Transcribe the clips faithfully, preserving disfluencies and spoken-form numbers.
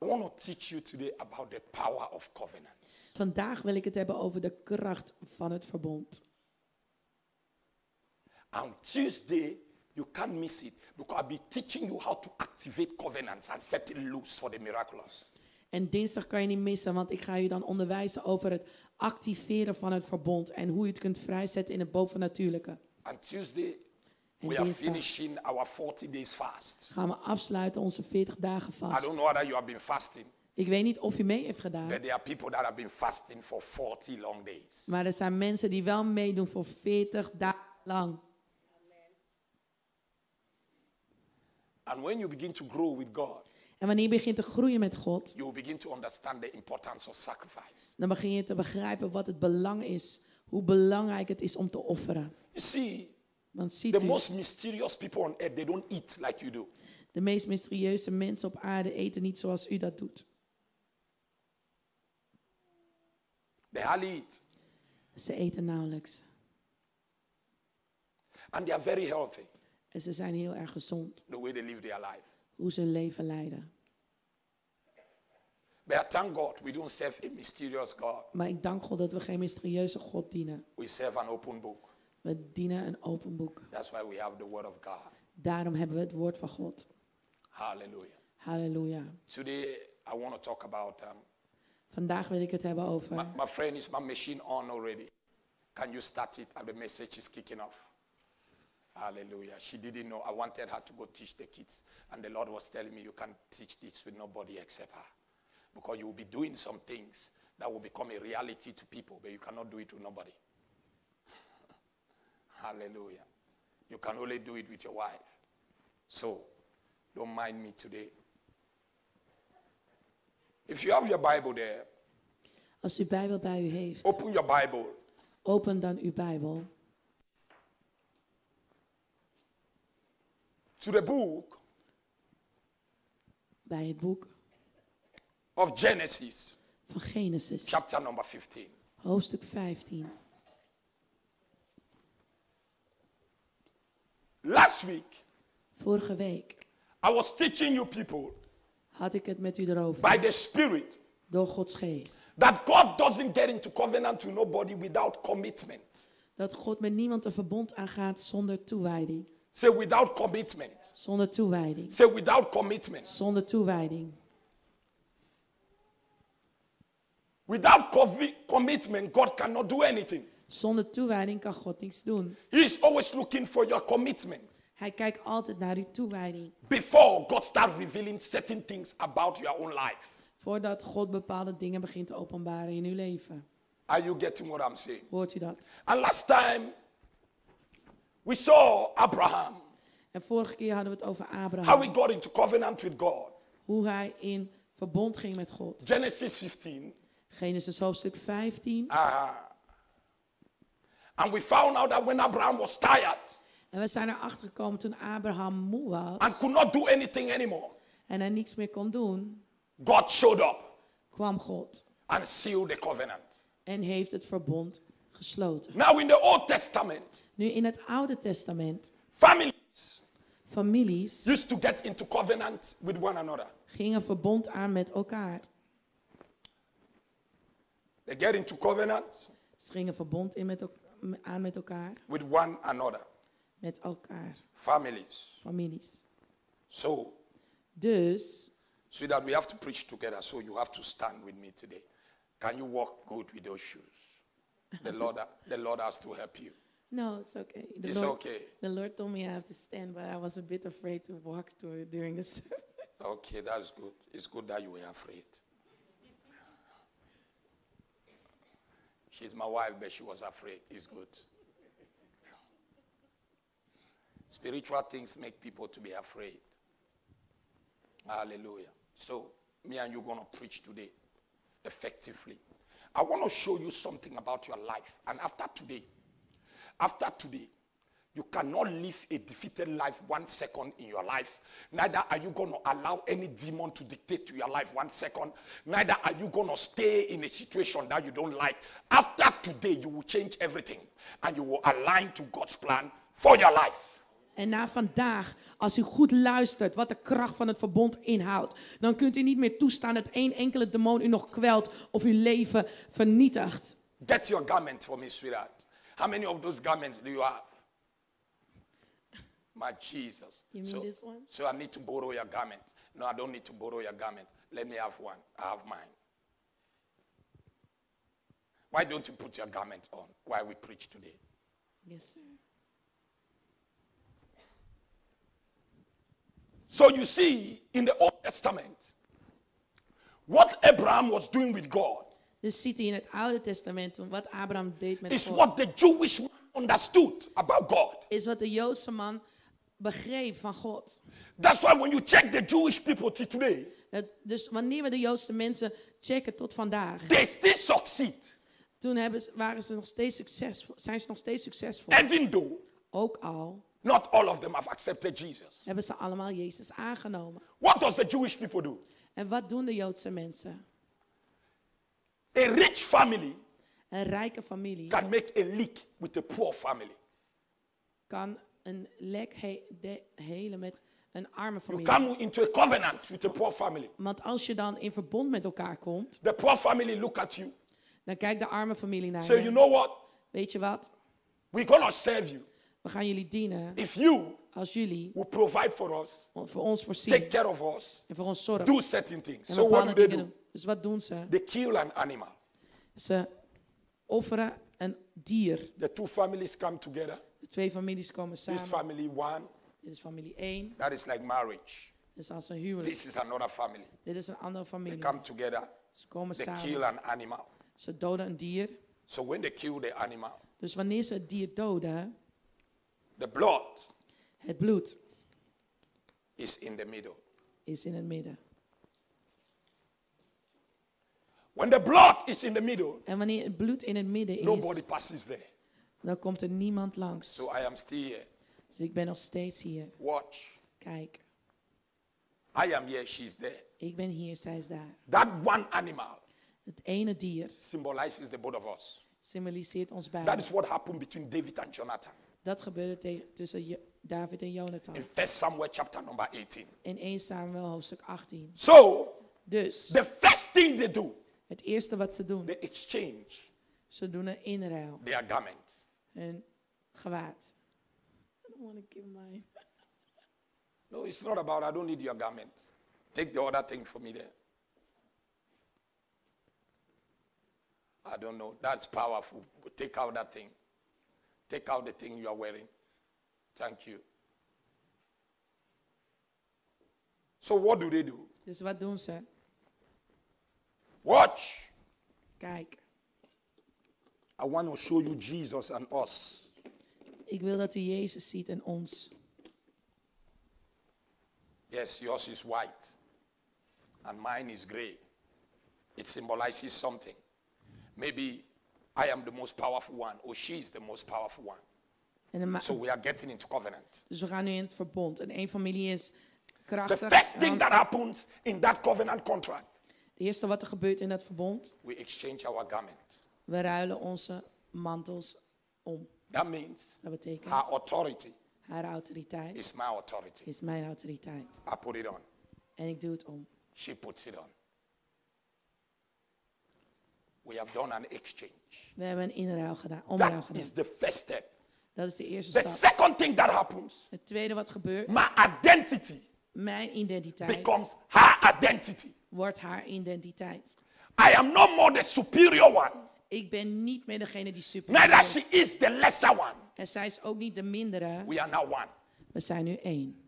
I want to teach you today about the power of covenants. Vandaag wil ik het hebben over de kracht van het verbond. On Tuesday, you can't miss it because I'll be teaching you how to activate covenants and set it loose for the miraculous. En dinsdag kan je niet missen, want ik ga je dan onderwijzen over het activeren van het verbond en hoe je het kunt vrijzetten in het bovennatuurlijke. On Tuesday, En we are dinsdag finishing our forty days fast. gaan we afsluiten onze veertig dagen I vast. don't know whether you have been fasting, Ik weet niet of je mee heeft gedaan, but there are people that have been fasting for forty long days. maar er zijn mensen die wel meedoen voor veertig dagen lang. And when you begin to grow with God, En wanneer je begint te groeien met God, you will begin to understand the importance of sacrifice. dan begin je te begrijpen wat het belang is, hoe belangrijk het is om te offeren. You see, Want ziet the u, most mysterious people on earth, they don't eat like you do. de meest mysterieuze mensen op aarde eten niet zoals u dat doet. They hardly eat. Ze eten nauwelijks. And they are very healthy, En ze zijn heel erg gezond, the way they live their life. hoe ze hun leven leiden. But I thank God we don't serve a mysterious God. Maar ik dank God dat we geen mysterieuze God dienen. We serve an open book. We dienen een open boek. That's why we have the word of God. Daarom hebben we het woord van God. Hallelujah. Halleluja. Today, I want to talk about, um, Vandaag wil ik het hebben over... my, my friend, is my machine on already? Can you start it? And the message is kicking off. Hallelujah. She didn't know. I wanted her to go teach the kids. And the Lord was telling me, you can teach this with nobody except her. Because you will be doing some things that will become a reality to people, but you cannot do it with nobody. Hallelujah. You can only do it with your wife. So, don't mind me today. If you have your Bible there, Als u Bijbel bij u heeft, open your Bible. open dan uw Bijbel To the book bij het boek of Genesis, van Genesis, chapter number fifteen. hoofdstuk vijftien. Last week, Vorige week I was teaching you people had ik het met u erover, by the Spirit door Gods geest, that God doesn't get into covenant with nobody without commitment. dat God met niemand een verbond aangaat zonder toewijding. Say without commitment. Zonder toewijding. Say without commitment. Zonder toewijding. Without co- commitment, God cannot do anything. Zonder toewijding kan God niets doen. He is always looking for your commitment Hij kijkt altijd naar uw toewijding. before God starts revealing certain things about your own life. Voordat God bepaalde dingen begint te openbaren in uw leven. Are you getting what I'm saying? Hoort u dat? And last time, we saw Abraham, En vorige keer hadden we het over how he Abraham. got into covenant with God. Hoe hij in verbond ging met God. Genesis fifteen. Genesis hoofdstuk vijftien. Uh, and we found out that when Abraham was tired En we zijn erachter gekomen toen Abraham moe and was. could not do anything anymore, En hij niets meer kon doen. God showed up Kwam God. and sealed the covenant. En heeft het verbond gesloten. Now in the Old Testament, Nu in het Oude Testament. families Families used to get into covenant with one another. gingen verbond aan met elkaar. They get into covenant Ze gingen verbond in met el- aan met elkaar. with one another. Met elkaar. Families. Families. So, Dus, so that we have to preach together, so you have to stand with me today. Can you walk good with those shoes? The Lord, the Lord has to help you. no, it's okay. The It's Lord, okay. The Lord told me I have to stand, but I was a bit afraid to walk to, during the service. Okay, that's good. It's good that you were afraid. She's my wife, but she was afraid. It's good. Spiritual things make people to be afraid. Hallelujah. So, me and you are going to preach today effectively. I want to show you something about your life. And after today, after today, you cannot live a defeated life one second in your life. Neither are you going to allow any demon to dictate to your life one second. Neither are you going to stay in a situation that you don't like. After today, you will change everything. And you will align to God's plan for your life. En na vandaag, als u goed luistert wat de kracht van het verbond inhoudt, dan kunt u niet meer toestaan dat één enkele demon u nog kwelt of uw leven vernietigt. Get your garment for me, sweetheart. How many of those garments do you have? My Jesus. You mean so, this one? so I need to borrow your garment. No, I don't need to borrow your garment. Let me have one. I have mine. Why don't you put your garment on while we preach today? Yes, sir. So you see, in the Old Testament, what Abraham was doing with God Dus ziet hij in het Oude Testament wat Abraham deed met is God. what the Jewish man understood about God. Is wat de Joodse man begreep van God. That's why when you check the Jewish people till today, Het, dus wanneer we de Joodse mensen checken tot vandaag, they still succeed. toen hebben ze, waren ze nog steeds succesvol, zijn ze nog steeds succesvol. Even though Ook al not all of them have accepted Jesus. hebben ze allemaal Jezus aangenomen. What does the Jewish people do? En wat doen de Joodse mensen? A rich family Een rijke familie can make a leak with a poor family. kan een lek he- de- helen met een arme You familie. come into a covenant with a poor family. Want als je dan in verbond met elkaar komt, The poor family look at you, dan kijkt de arme familie naar say, you je. know what? Weet je wat? We're gonna serve you We gaan jullie dienen if you als jullie will provide for us, voor ons take voorzien care of us, en voor ons zorgen. do certain things. En So what do bepaalde they dingen do? doen. Dus wat doen ze? They kill an animal. Ze offeren een dier. The two families come together. De twee families komen This samen. family one, Dit is familie één. that is like marriage. Dit is als een huwelijk. This is another family. Dit is een andere They familie. come together. Ze komen They samen. kill an animal. Ze doden een dier. So when they kill the animal, Dus wanneer ze het dier doden, the blood het bloed is in the middle. is in het midden. When the blood is in the middle, En wanneer het bloed in het midden nobody is, passes there. dan komt er niemand langs. So I am still here. Dus ik ben nog steeds hier. Watch. Kijk, I am here, she's there. ik ben hier, zij is daar. That one animal Het ene dier symbolizes the both of us. symboliseert ons That beiden. is what happened between David and Jonathan. Dat gebeurde te- tussen Jo- David en Jonathan. In First Samuel chapter number eighteen. In eerste Samuel hoofdstuk achttien. So, Dus the first thing they do, het eerste wat ze doen, they exchange ze doen een inruil. their garment. Hun gewaad. I don't want to give mine. No, it's not about I don't need your garment. Take the other thing for me there. I don't know. That's powerful. Take out that thing. Take out the thing you are wearing. Thank you. So what do they do? Dus wat doen ze? Watch. Kijk, I want to show you Jesus and us. ik wil dat u Jezus ziet en ons. Yes, yours is white. And mine is gray. It symbolizes something. Maybe I am the most powerful one, or she is the most powerful one. En de ma- So we are getting into covenant. dus we gaan nu in het verbond. En één familie is The krachtig. first en thing dan- that happens in that covenant contract, Het eerste wat er gebeurt in dat verbond, we exchange our garment. we ruilen onze mantels om. That means Dat betekent, her authority haar autoriteit is my authority. is mijn autoriteit. I put it on. En ik doe het om. She puts it on. We have done an exchange. We hebben een inruil gedaan, omruil That gedaan. is the first step. Dat is de eerste The stap. second thing that happens, Het tweede wat gebeurt, my identity mijn identiteit becomes her identity. wordt haar identiteit. I am no more the superior one. Ik ben niet meer degene die superieur Neither is. she is the lesser one. En zij is ook niet de mindere. We are now one. We zijn nu één.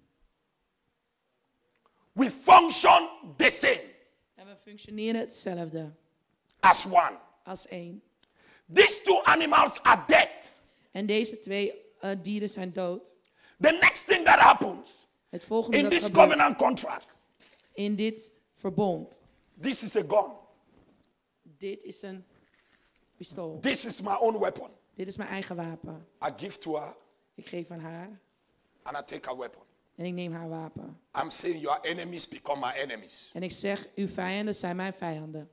We function the same En we functioneren hetzelfde as one. als één. These two animals are dead. En deze twee uh, dieren zijn dood. The next thing that happens Het volgende in dat this gebeurt covenant contract, in dit verbond. this is a gun. Dit is een pistool. This is my own weapon. Dit is mijn eigen wapen. I give to her Ik geef aan haar and I take her weapon. en ik neem haar wapen. I'm saying your enemies become my enemies. En ik zeg, uw vijanden zijn mijn vijanden.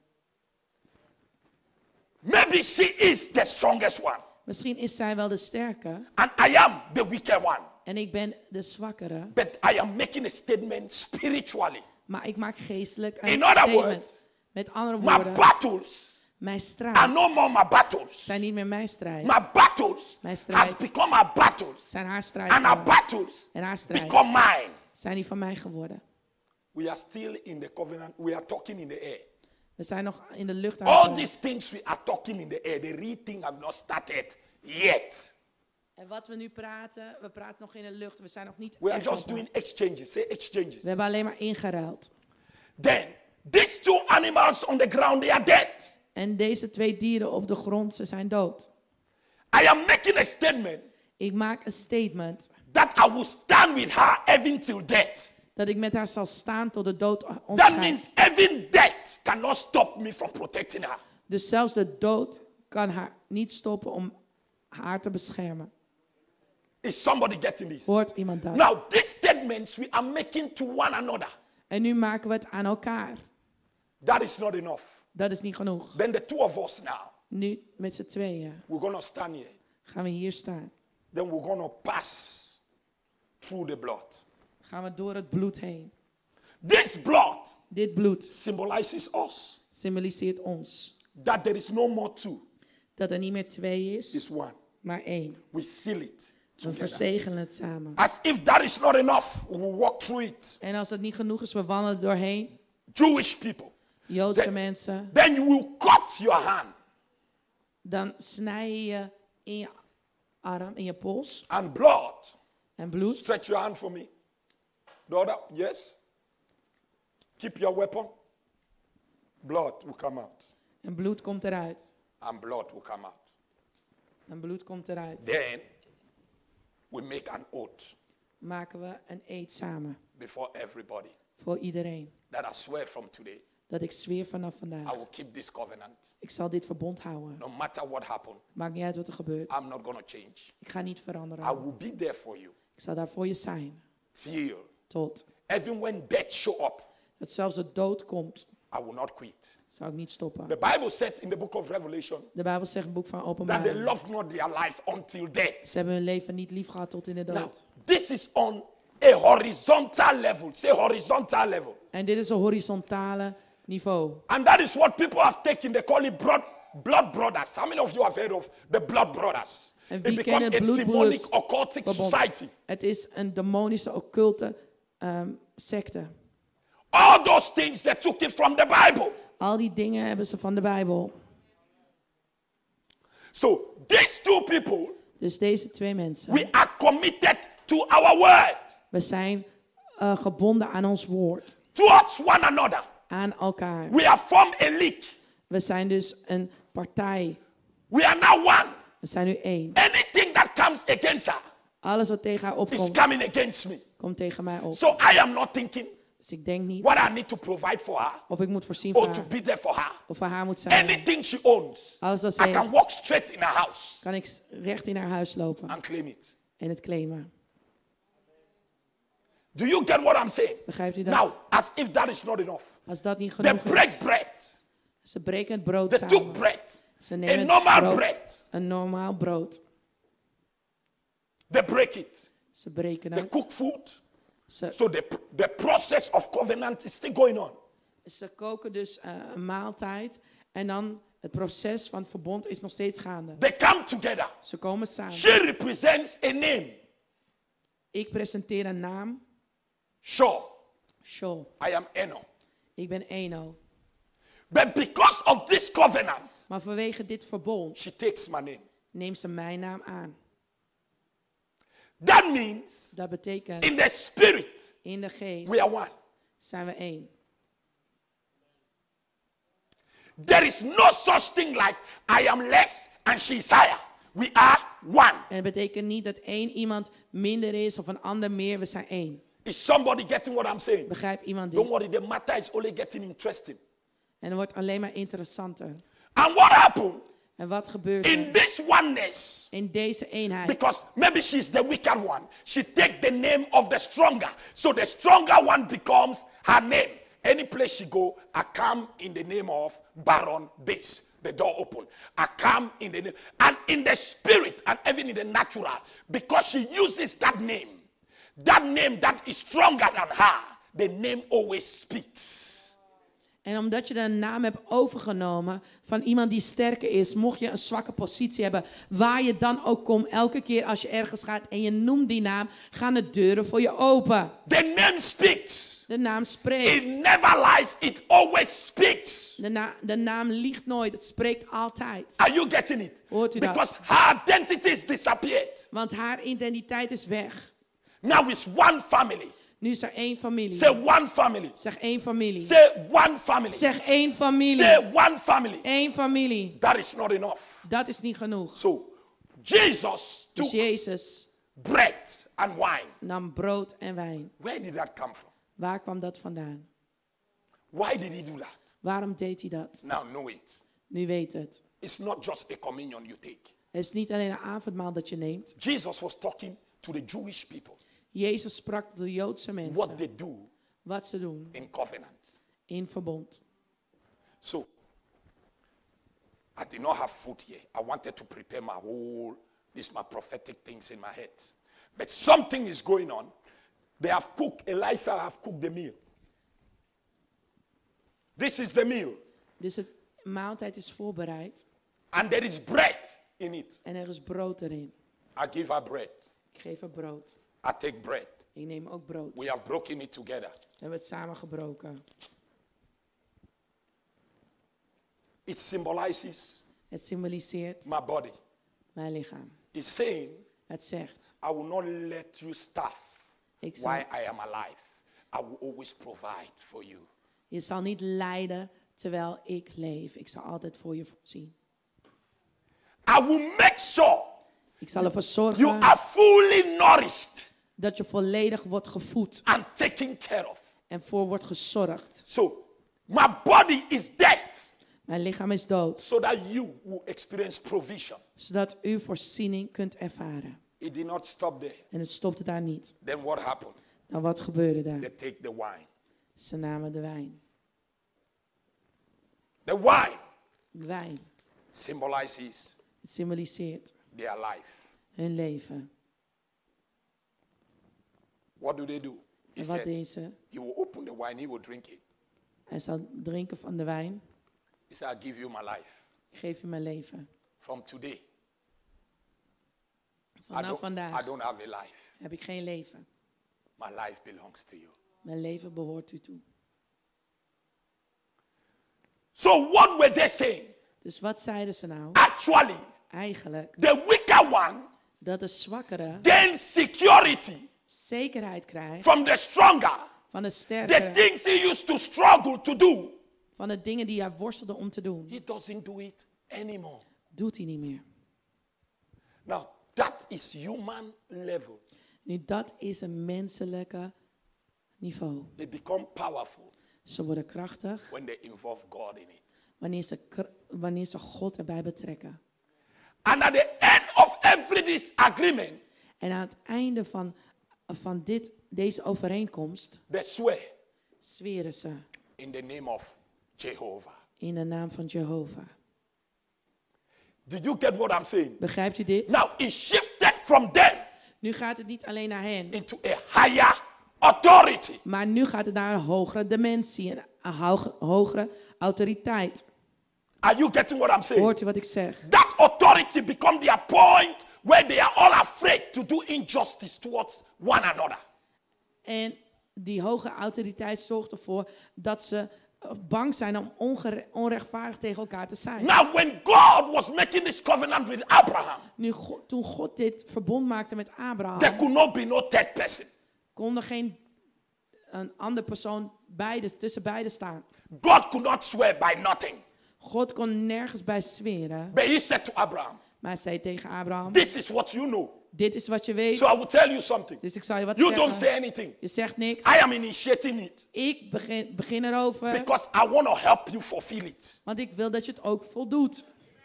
Maybe she is the strongest one Misschien is zij wel de sterke and I am the weaker one. En ik ben de zwakkere. but I am making a statement spiritually. Maar ik maak geestelijk In een other statement. words, Met andere My woorden, battles mijn are strijd no more my battles. zijn niet meer mijn strijd. My battles Mijn strijd. have become our battles. Zijn haar strijd And our geworden. battles En haar strijd become mine. zijn die van mij geworden. We are still in the covenant. We are talking in the air. We zijn nog in de lucht aan All het these things we are talking in the air, the real thing have not started yet. En wat we nu praten, we praten nog in de lucht. We zijn nog niet We are echt just op- doing exchanges. Say exchanges. We hebben alleen maar ingeruild. Then these two animals on the ground, they are dead. En deze twee dieren op de grond, ze zijn dood. I am making a statement Ik maak een statement that I will stand with her even till death. dat ik met haar zal staan tot de dood ons That scheidt. means even death cannot stop me from protecting her. Dus zelfs de dood kan haar niet stoppen om haar te beschermen. Is somebody getting this? Hoort iemand dat? Now, these statements we are making to one another. En nu maken we het aan elkaar. That is not enough. Dat is niet genoeg. Then the two of us now, Nu met z'n tweeën we're going to stand here. gaan we hier staan. Then we're going to pass through the blood. Gaan we door het bloed heen. This blood Dit bloed symbolizes us. symboliseert ons. That there is no more two, Dat er niet meer twee is, it's one. maar één. We seal it We together. verzegelen het samen. As if that is not enough, we will walk through it. En als het niet genoeg is, we wandelen er doorheen. Jewish people. Joodse Then- mensen. Then you will cut your hand Dan snij je je in je arm, in je pols. and blood. En bloed. Stretch your hand for me. The other, yes. Keep your weapon. Blood will come out. En bloed komt eruit. And blood will come out. En bloed komt eruit. Then we make an oath Maken we een eed samen. before everybody Voor iedereen. that I swear from today, Dat ik zweer vanaf I vandaag. will keep this covenant. Ik zal dit verbond houden. No matter what happens, Maakt niet uit wat er gebeurt. I'm not going to change. Ik ga niet I veranderen. will be there for you Ik zal daar voor je zijn. till, Tot. even when death show up, Dat zelfs de dood komt, I will not quit. zal ik niet stoppen. The Bible said in the book of Revelation De Bijbel zegt in het boek van that they Openbaring. loved not their life until death. Ze hebben hun leven niet lief gehad tot in de Now, dood. this is on a horizontal level. Say horizontal level. En dit is een horizontale niveau. And that is what people have taken. They call it blood, blood brothers. How many of you have heard of the blood brothers? En It wie become kennen a demonic bloedbroeders occultic verbond? society. Het is een demonische, occulte ehm, secte. All those things, they took it from the Bible. Al die dingen hebben ze van de Bijbel. So these two people, Dus deze twee mensen. we are committed to our word, We zijn eh, gebonden aan ons woord. towards one another. Aan elkaar. We are formed a league. We zijn dus een partij. We are now one. We zijn nu één. Anything that comes against her Alles wat tegen haar is opkomt, coming against me. komt tegen mij op. So I am not thinking Dus ik denk niet what I need to provide for her of ik moet voorzien voor or to haar. be there for her. Of voor haar moet zijn. Anything she owns, Alles wat I zij can heeft, walk straight in her house kan ik recht in haar huis lopen. and claim it. En het claimen. Do you get what I'm saying? Begrijpt u dat? Now, as if that is not enough, Als dat niet they genoeg break is. bread. Ze breken het brood They took samen. bread, Ze a nemen normal brood, bread. een normaal brood. They break it. Ze breken They het. cook food. Ze, So the, the process of covenant is still going on. ze koken dus eh, een maaltijd. En dan het proces van het verbond is nog steeds gaande. They come together. Ze komen samen. She represents a name. Ik presenteer een naam. Sure, Sure. I am Eno. Ik ben Eno. But because of this covenant, Maar vanwege dit verbond she takes my name. neemt ze mijn naam aan. That means Dat betekent, in the spirit, in de geest we are one. zijn we één. There is no such thing like I am less and she is higher. We are one. En het betekent niet dat één iemand minder is of een ander meer. We zijn één. Is somebody getting what I'm saying? Begrijpt iemand Don't dit? worry, the matter is only getting interesting. En het wordt alleen maar interessanter. And what happened En wat gebeurt in er this oneness? in deze eenheid? Because maybe she's the weaker one. She takes the name of the stronger. So the stronger one becomes her name. Any place she go, I come in the name of Baron Base. The door open. I come in the name. And in the spirit and even in the natural. Because she uses that name. That name that is stronger than her. The name always speaks. En omdat je de naam hebt overgenomen van iemand die sterker is, mocht je een zwakke positie hebben, waar je dan ook komt, elke keer als je ergens gaat en je noemt die naam, gaan de deuren voor je open. The name speaks. De naam spreekt. It never lies. It always speaks. De, na- de naam liegt nooit, het spreekt altijd. Are you getting it? Hoort u dat? Because her identity is disappeared. Want haar identiteit is weg. Now it's one family. Nu is er één familie. Say one family. Zeg één familie. Say one family. Zeg één familie. Say one family. Eén familie. That is not enough. Dat is niet genoeg. So, Jesus Dus took Jezus bread and wine. nam brood en wijn. Where did that come from? Waar kwam dat vandaan? Why did he do that? Waarom deed hij dat? Now know it. Nu weet het. It's not just a communion you take. Het is niet alleen een avondmaal dat je neemt. Jesus was talking to the Jewish people. Jezus sprak tot de Joodse What mensen. they do Wat ze doen in covenant. in verbond. So, I did not have food here. I wanted to prepare my whole, these my prophetic things in my head. But something is going on. They have cooked, Elisha have cooked the meal. This is the meal. Dus de maaltijd is voorbereid And there is bread in it. en er is brood erin. I give her bread. Ik geef haar brood. I take bread. Ik neem ook brood. We have broken it together. We hebben het samen gebroken. It symbolizes Het symboliseert my body. mijn lichaam. It's saying, Het zegt, I will not let you starve ik zal, while I am alive. I will always provide for you. je zal niet lijden terwijl ik leef. Ik zal altijd voor je voorzien. I will make sure Ik zal ervoor you zorgen are fully nourished dat je volledig wordt gevoed and taken care of. en voor wordt gezorgd. So, my body is dead Mijn lichaam is dood, so that you will experience provision. zodat u voorziening kunt ervaren. It did not stop there. En het stopte daar niet. Then what happened? Nou, wat gebeurde daar? They take the wine. Ze namen de wijn. The wine De wijn, symbolizes het symboliseert their life. hun leven. What do they do? He En wat said, deed ze? he will open the wine, he will drink it. Hij zal drinken van de wijn. He said, I give you my life. Ik geef u mijn leven. From today, I Vanaf don't, I vandaag don't have a life. heb ik geen leven. My life belongs to you. Mijn leven behoort u toe. So what were they saying? Dus wat zeiden ze nou? Actually, Eigenlijk the weaker one dat de zwakkere gains security zekerheid krijgt from the stronger. van de The sterkere. things he used to struggle to do, Van de dingen die hij worstelde om te doen. he doesn't do it anymore. Doet hij niet meer. Now, that is human level. Nu, dat is een menselijke niveau. They become powerful Ze worden krachtig when they involve God in it. wanneer ze, kr- wanneer ze God erbij betrekken. And at the end of every this agreement, En aan het einde van, van dit, deze overeenkomst they swear zweren ze in the name of Jehovah. in de naam van Jehovah. Did you get what I'm saying? Begrijpt u dit? Now, it shifted from them Nu gaat het niet alleen naar hen, into a higher authority. maar nu gaat het naar een hogere dimensie, een, een hoge- hogere autoriteit. Are you getting what I'm saying? Hoort u wat ik zeg? That authority become their point where they are all afraid to do injustice towards one another. En die hoge autoriteit zorgt ervoor dat ze eh, bang zijn om ongere- onrechtvaardig tegen elkaar te zijn. Now, when God was making this covenant with Abraham, Nu, God, toen God dit verbond maakte met there Abraham, could not be no third person. kon er geen een andere persoon beide, tussen beiden staan. God could not swear by nothing. God kon nergens bij zweren, But he said to Abraham, maar hij zei tegen Abraham, this is what you know. dit is wat je weet, So I will tell you something. dus ik zal je wat You don't zeggen. say anything. Je zegt niks, I am initiating it ik begin, begin erover, because I want to help you fulfill it. want ik wil dat je het ook voldoet.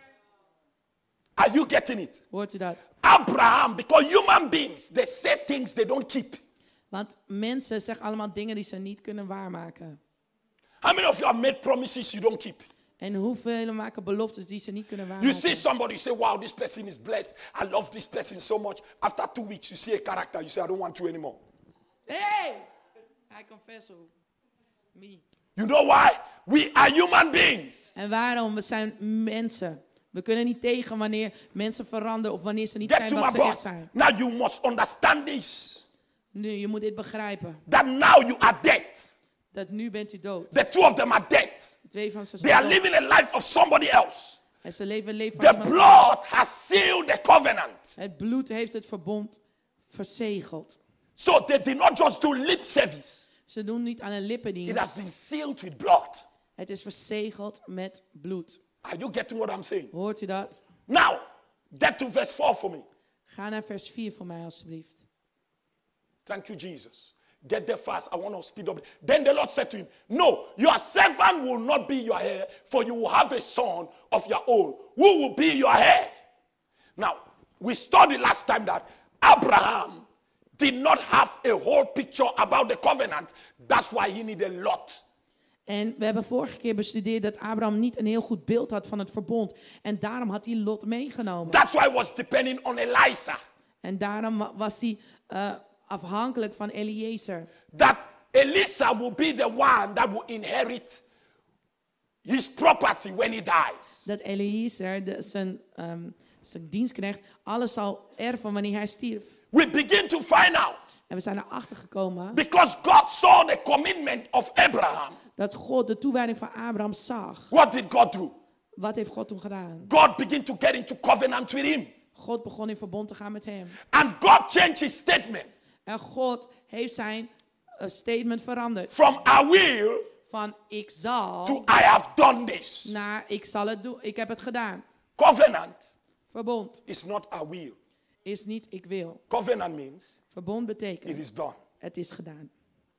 Are you getting it? Hoort u dat? Abraham, because human beings, they say things they don't keep. Want mensen zeggen allemaal dingen die ze niet kunnen waarmaken. How many of you have made promises you don't keep? En hoeveel maken beloftes die ze niet kunnen You see waarmaken? somebody say, wow, this person is blessed. I love this person so much. After two weeks, you see a character. You say, I don't want you anymore. Hey! I confess me. You know why? We are human beings. En waarom? We zijn mensen. We kunnen niet tegen wanneer mensen veranderen of wanneer ze niet Get zijn to wat my ze echt point. zijn. Now you must understand this. Nu, je moet dit begrijpen. That now you are dead. Dat nu bent u dood. The two of them are dead. De twee van ze They zijn are dood. living a life of somebody else. En ze leven een leven van The iemand blood anders. has sealed the covenant. Het bloed heeft het verbond verzegeld. So they did not just do lip service. Ze doen niet aan een It has lippendienst. been sealed with blood. Het is verzegeld met bloed. Are you getting what I'm saying? Hoort u dat? Now, get to verse four for me. Ga naar vers vier voor mij alstublieft. Thank you, Jesus. Get there fast. I want to speed up. Then the Lord said to him, no, your servant will not be your heir, for you will have a son of your own, who will be your heir. Now, we studied last time that Abraham did not have a whole picture about the covenant. That's why he needed Lot. En we hebben vorige keer bestudeerd dat Abraham niet een heel goed beeld had van het verbond. En daarom had hij Lot meegenomen. That's why he was depending on Elisha. En daarom wa- was hij uh, afhankelijk van Eliezer. That Elisha will be the one that will inherit his property when he dies. Dat Eliezer, de, zijn, um, zijn dienstknecht, alles zal erven wanneer hij stierf. We begin to find out. En we zijn erachter gekomen Because God saw the commitment of Abraham. dat God de toewijding van Abraham zag. What did God do? Wat heeft God toen gedaan? God began to get into covenant with him. God begon in verbond te gaan met hem. And God changed his statement En God heeft zijn uh, statement veranderd. from I will Van ik zal to I have done this. naar ik zal het doen. Ik heb het gedaan. Covenant Verbond is not I will. is niet ik wil. Covenant means Verbond it betekent is done. het is gedaan.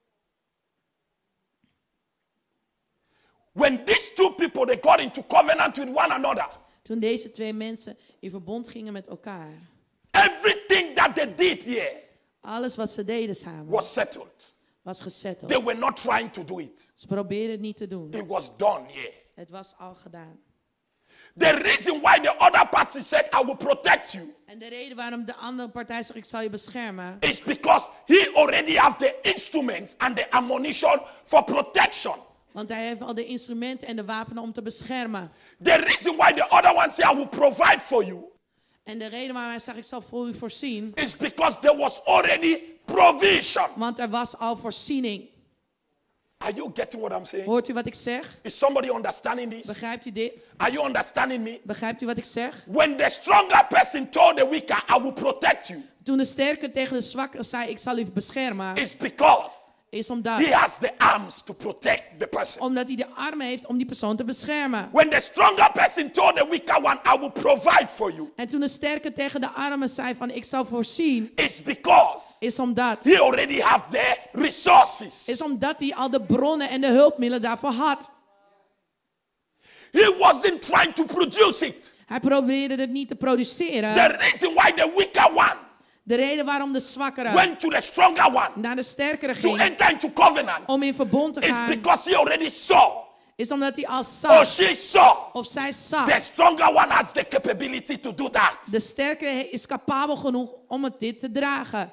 When these two people they got into covenant with one another, Toen deze twee mensen in verbond gingen met elkaar. everything that they did here Alles wat ze deden samen was settled. was gezetteld. They were not trying to do it. Ze probeerden het niet te doen. It was done here. Het was al gedaan. The reason why the other party said I will protect you En de reden waarom de andere partij zegt ik zal je beschermen. is because he already have the instruments and the ammunition for protection. Want hij heeft al de instrumenten en de wapenen om te beschermen. The reason why the other one say I will provide for you En de reden waarom hij zegt ik zal voor u voorzien. is because there was already provision. Want er was al voorziening. Are you getting what I'm saying? Hoort u wat ik zeg? Is somebody understanding this? Begrijpt u dit? Are you understanding me? Begrijpt u wat ik zeg? When the stronger person told the weaker, I will protect you, Toen de sterke tegen de zwakke zei ik zal u beschermen. it's because Is omdat, he has the arms to protect the person. omdat hij de armen heeft om die persoon te beschermen. When the stronger person told the weaker one, I will provide for you, En toen de sterke tegen de armen zei van ik zal voorzien. it's because Is omdat, he already have the resources. is omdat hij al de bronnen en de hulpmiddelen daarvoor had. He wasn't trying to produce it. Hij probeerde het niet te produceren. The reason why the weaker one De reden waarom de zwakkere went to the stronger one naar de sterkere to ging enter into covenant om in verbond te is gaan, because he already saw is omdat hij al or zag she saw of zij the zag. stronger one has the capability to do that. De sterkere is capabel genoeg om het dit te dragen.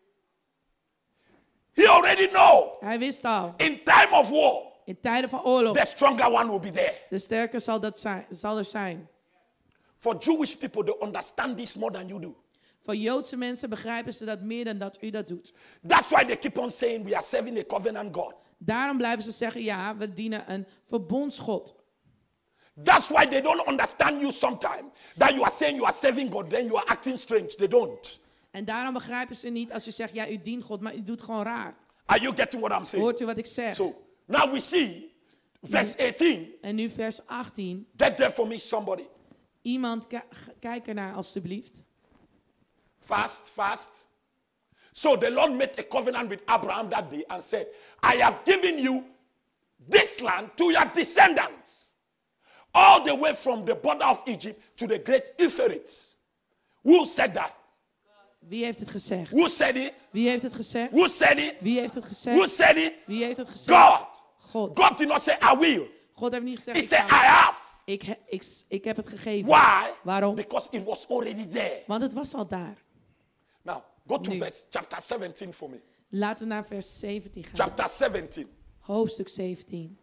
He already know Hij wist al, in time of war, in tijden van oorlog, the stronger one will be there. de sterke zal, dat zijn, zal er zijn. For Jewish people, they understand this more than you do. Voor Joodse mensen begrijpen ze dat meer dan dat u dat doet. That's why they keep on saying we are serving a covenant God. Daarom blijven ze zeggen, ja, we dienen een verbondsgod. That's why they don't understand you sometimes. That you are saying you are serving God, then you are acting strange. They don't. En daarom begrijpen ze niet als u zegt, ja, u dient God, maar u doet gewoon raar. Are you getting what I'm saying? Hoort u wat ik zeg? So now we see verse eighteen. En nu vers achttien. Get there for me, somebody. Iemand, ki- kijk ernaar alstublieft. Fast, fast. So the Lord made a covenant with Abraham that day and said, I have given you this land to your descendants, all the way from the border of Egypt to the great Euphrates. Who said that? Wie heeft het gezegd? Who said it? Wie heeft het gezegd? Who said it? Wie heeft het Who gezegd? said it? Wie heeft het gezegd? God. God. God did not say, I will. God heeft niet gezegd, He ik, said, zal- I have. ik, he- ik, s- ik heb het gegeven. Why? Waarom? Because it was already there. Want het was al daar. Now, go to Nu. verse chapter seventeen for me. Laten we naar vers zeventien gaan. Chapter seventeen. Hoofdstuk zeventien.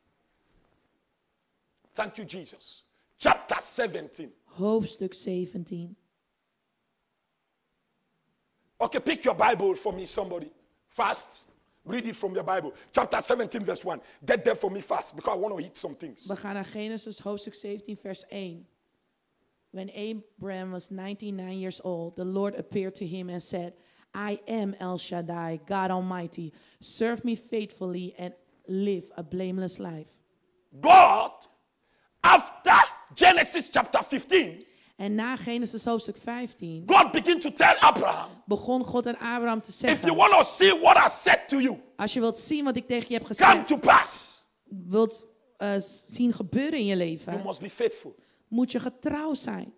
Thank you, Jesus. Chapter seventeen. Hoofdstuk zeventien. Okay, pick your Bible for me, somebody. Fast. Read it from your Bible. Chapter seventeen, verse one. Get there for me fast because I want to hit some things. We gaan naar Genesis hoofdstuk zeventien vers één. When Abraham was ninety-nine years old, the Lord appeared to him and said, I am El Shaddai, God Almighty. Serve me faithfully and live a blameless life. God, after Genesis chapter fifteen, En na Genesis hoofdstuk vijftien God began to tell Abraham, begon God aan Abraham te if you zeggen, want to see what I said to you, als je wilt zien wat ik tegen je heb come gezegd, to pass, wilt uh, zien gebeuren in je you leven, must be faithful. moet je getrouw zijn.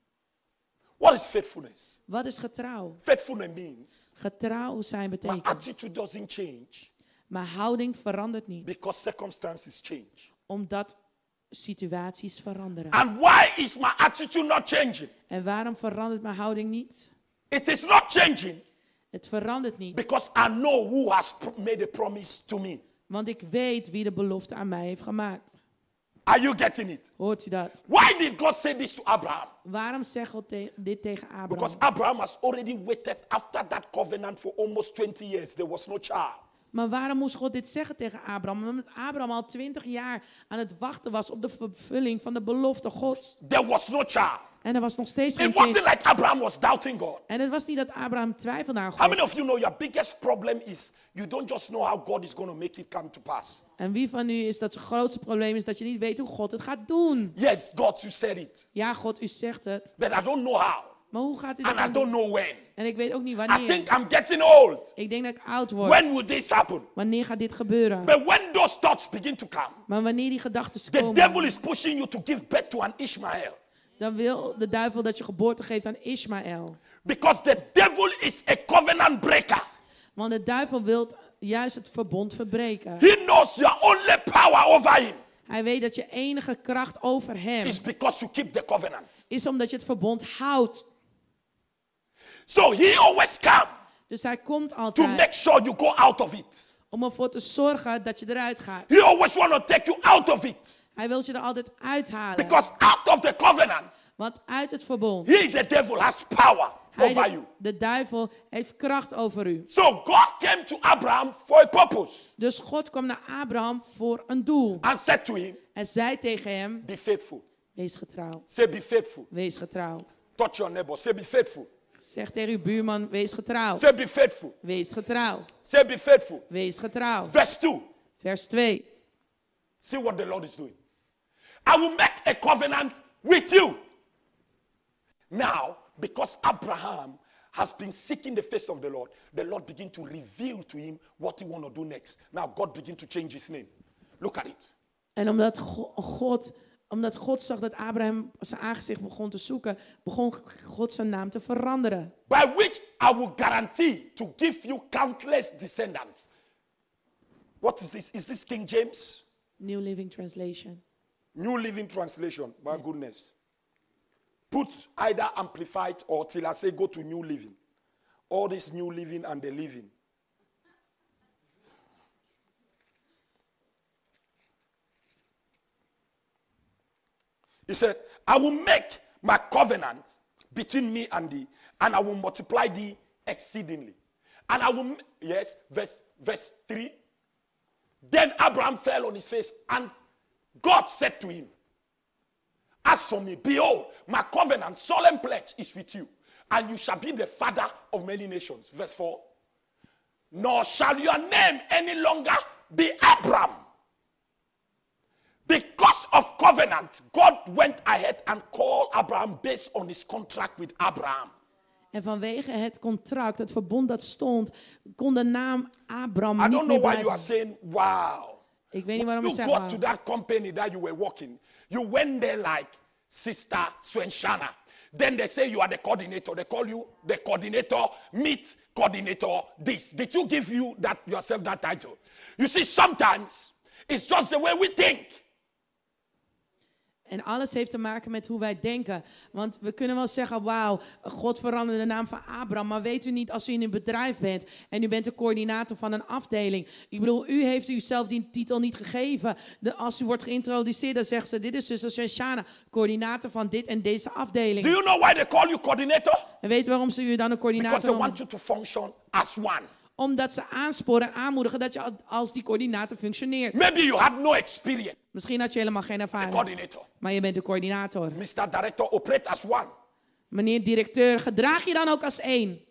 What is faithfulness? Wat is getrouw? Faithfulness means Getrouw zijn my betekent, attitude doesn't change mijn houding verandert niet, because circumstances change. omdat situaties veranderen. And why is my attitude not changing? En waarom verandert mijn houding niet? It is not changing Het verandert niet, because I know who has pr- made a promise to me. want ik weet wie de belofte aan mij heeft gemaakt. Are you getting it? Hoort u dat? Why did God say this to Abraham? Waarom zegt God te- dit tegen Because Abraham? Abraham has already waited after that covenant for almost twenty years. There was no child. Maar waarom moest God dit zeggen tegen Abraham? Omdat Abraham al twintig jaar aan het wachten was op de vervulling van de belofte Gods. There was no child. En er was nog steeds geen It wasn't kind. like Abraham was doubting God. En het was niet dat Abraham twijfelde aan How God. many of you know your biggest problem is you don't just know how God is going to make it come to pass? En wie van u is dat zijn grootste probleem is dat je niet weet hoe God het gaat doen? Yes, God, you said it. Ja, God, u zegt het. But I don't know how. Maar hoe gaat u dat And I dan don't doen? know when. En ik weet ook niet I wanneer. think I'm getting old. Ik denk dat ik oud word. When will this happen? Wanneer gaat dit gebeuren? But when those thoughts begin to come, Maar wanneer die gedachten the komen, devil is pushing you to give birth to an Ishmael. dan wil de duivel dat je geboorte geeft aan Ismaël. Because the devil is a covenant breaker. Want de duivel wil juist het verbond verbreken. He knows your only power over him Hij weet dat je enige kracht over hem is because you keep the covenant. is omdat je het verbond houdt. So he always comes Dus hij komt to altijd make sure you go out of it. om ervoor te zorgen dat je eruit gaat. He always want to take you out of it. Hij wil je er altijd uithalen. Because out of the covenant, Want uit het verbond, he, the devil, has power hij, over de, you. de duivel heeft kracht over u. So God came to Abraham for a purpose Dus God kwam naar Abraham voor een doel. and said to him, En zei tegen hem, be faithful. wees getrouw. Say be faithful. Wees getrouw. Touch your neighbor. Say be faithful. Zeg tegen uw buurman, wees getrouw. Say be faithful. Wees getrouw. Say be faithful. Wees getrouw. Verse two. Vers twee. See what the Lord is doing. I will make a covenant with you. Now, because Abraham has been seeking the face of the Lord, the Lord began to reveal to him what he want to do next. Now, God began to change his name. Look at it. En omdat Go- God, omdat God zag dat Abraham zijn aangezicht begon te zoeken, begon God zijn naam te veranderen. By which I will guarantee to give you countless descendants. What is this? Is this King James? New Living Translation. New Living Translation. My goodness. Put either amplified or till I say go to New Living. All this New Living and the Living. He said, I will make my covenant between me and thee, and I will multiply thee exceedingly. And I will, m- yes, verse, verse three. Then Abraham fell on his face, and God said to him, as for me, behold, my covenant, solemn pledge is with you, and you shall be the father of many nations. Verse four. Nor shall your name any longer be Abram. Because of covenant, God went ahead and called Abraham based on his contract with Abraham. En vanwege het contract, het verbond dat stond, kon de naam Abram I niet don't know meer why you are blijven. saying, wow. Ik weet niet waarom je You zegt, got to wauw. that company that you were working. You went there like Sister Swenshana. Then they say you are the coordinator. They call you the coordinator, meet coordinator, this. Did you give you that yourself that title? You see, sometimes It's just the way we think. En alles heeft te maken met hoe wij denken. Want we kunnen wel zeggen, wauw, God veranderde de naam van Abraham. Maar weet u niet, als u in een bedrijf bent en u bent de coördinator van een afdeling. Ik bedoel, u heeft uzelf die titel niet gegeven. De, als u wordt geïntroduceerd, dan zegt ze, dit is zuster Shana, coördinator van dit en deze afdeling. Do you know why they call you coordinator? En weet u waarom ze u dan een Because coördinator they noemen? want you to function as one. Omdat ze aansporen en aanmoedigen dat je als die coördinator functioneert. Maybe you had no experience. Misschien had je helemaal geen A ervaring, coordinator. maar je bent de coördinator. Mister Director, operate as one. Meneer directeur, gedraag je dan ook als één.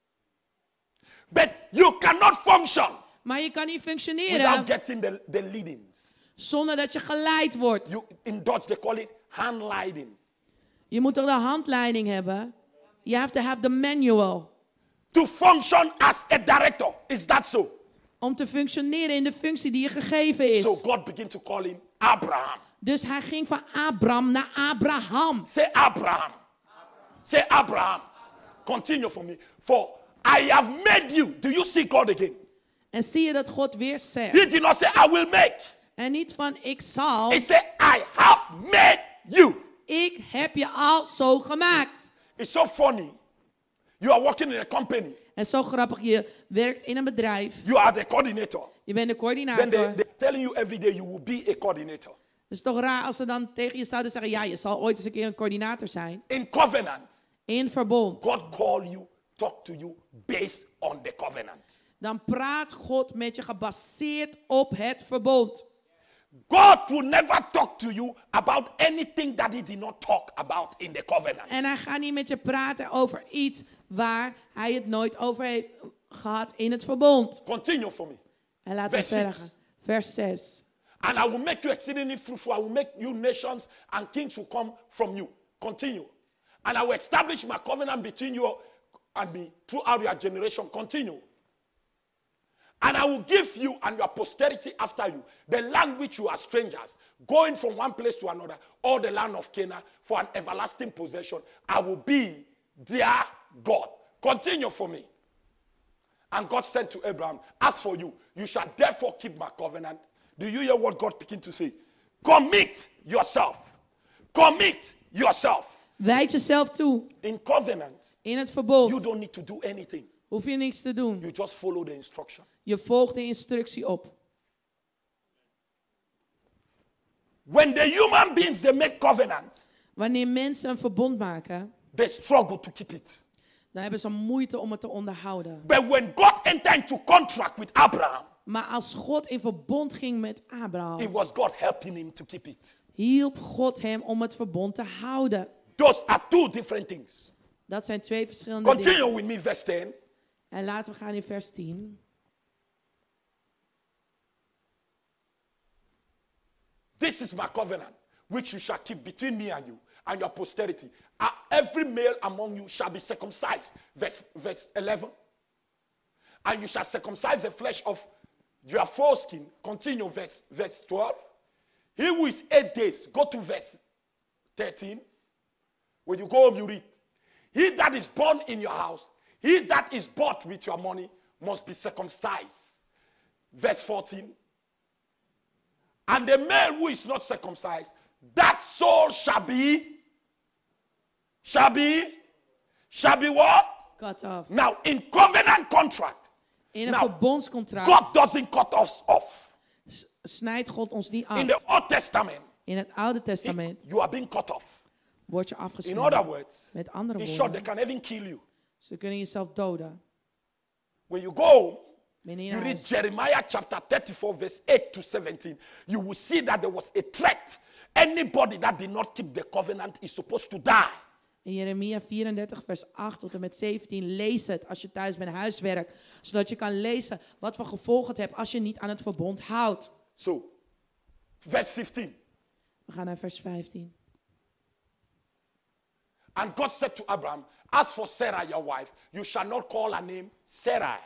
But you cannot function Maar je kan niet functioneren without getting the, the leadings. zonder dat je geleid wordt. You, in Dutch, they call it hand leading. Je moet toch de handleiding hebben? You have to have the manual. To function as a director. Is that so? Om te functioneren in de functie die je gegeven is. So God began to call him Abraham. Dus hij ging van Abram naar Abraham. Say Abraham. Say Abraham. Continue for me. For I have made you. Do you see God again? En zie je dat God weer zegt. He did not say I will make. En niet van ik zal. He said I have made you. Ik heb je al zo gemaakt. It's so funny. You are working in a company. En zo grappig, je werkt in een bedrijf. You are the coordinator. Je bent de Then coördinator. they, they're telling you every day you will be a coordinator. Het is toch raar als ze dan tegen je zouden zeggen, ja, je zal ooit eens een keer een coördinator zijn. In covenant, In verbond. God call you, talk to you based on the covenant. Dan praat God met je gebaseerd op het verbond. God will never talk to you about anything that he did not talk about in the covenant. En hij gaat niet met je praten over iets waar hij het nooit over heeft gehad in het verbond. Continue for me. En laten we Vers verder zes. gaan. Vers zes. And I will make you exceedingly fruitful. I will make you nations, and kings will come from you. Continue. And I will establish my covenant between you and me throughout your generation. Continue. And I will give you and your posterity after you the land which you are strangers, going from one place to another, all the land of Canaan, for an everlasting possession. I will be their God. Continue for me. And God said to Abraham, as for you, you shall therefore keep my covenant. Do you hear what God began to say? Commit yourself. Commit yourself. Wijd jezelf toe In covenant, in het you verbond. don't need to do anything. Hoef je niks te doen. You just follow the instruction. Je volgt de instructie op. When the human beings, they make covenant, Wanneer mensen een verbond maken, they struggle to keep it. dan hebben ze moeite om het te onderhouden. But when God entered into contract with Abraham, Maar als God in verbond ging met it Abraham, was God helping him to keep it. hielp God hem om het verbond te houden. Those are two different things. Dat zijn twee verschillende dingen. Continue with me, verse ten. En laten we gaan in vers tien. This is my covenant, which you shall keep between me and you and your posterity. Uh, every male among you shall be circumcised. Verse, verse eleven. And you shall circumcise the flesh of your foreskin. Continue, verse, verse twelve. He who is eight days, go to verse thirteen. When you go home, you read. He that is born in your house, he that is bought with your money, must be circumcised. Verse fourteen. And the male who is not circumcised, that soul shall be, shall be, shall be what? Cut off. Now, in covenant contract, In een now, verbondscontract God doesn't cut us off. s- snijdt God ons niet In the af. Old Testament, In het Oude Testament you are being cut off. word je In other afgesneden. words, Met andere in short, they woorden, can even kill you. ze kunnen jezelf doden. When you go home, Wanneer je you naar read huis- Jeremiah chapter thirty-four, verse eight to seventeen. You will see that there was a threat. Anybody that did not keep the covenant is supposed to die. In Jeremia vierendertig, vers acht tot en met zeventien, lees het als je thuis bent huiswerk. Zodat je kan lezen wat voor gevolgen het hebt als je niet aan het verbond houdt. So, verse fifteen. We gaan naar vers vijftien. And God said to Abraham, as for Sarah, your wife, you shall not call her name Sarai,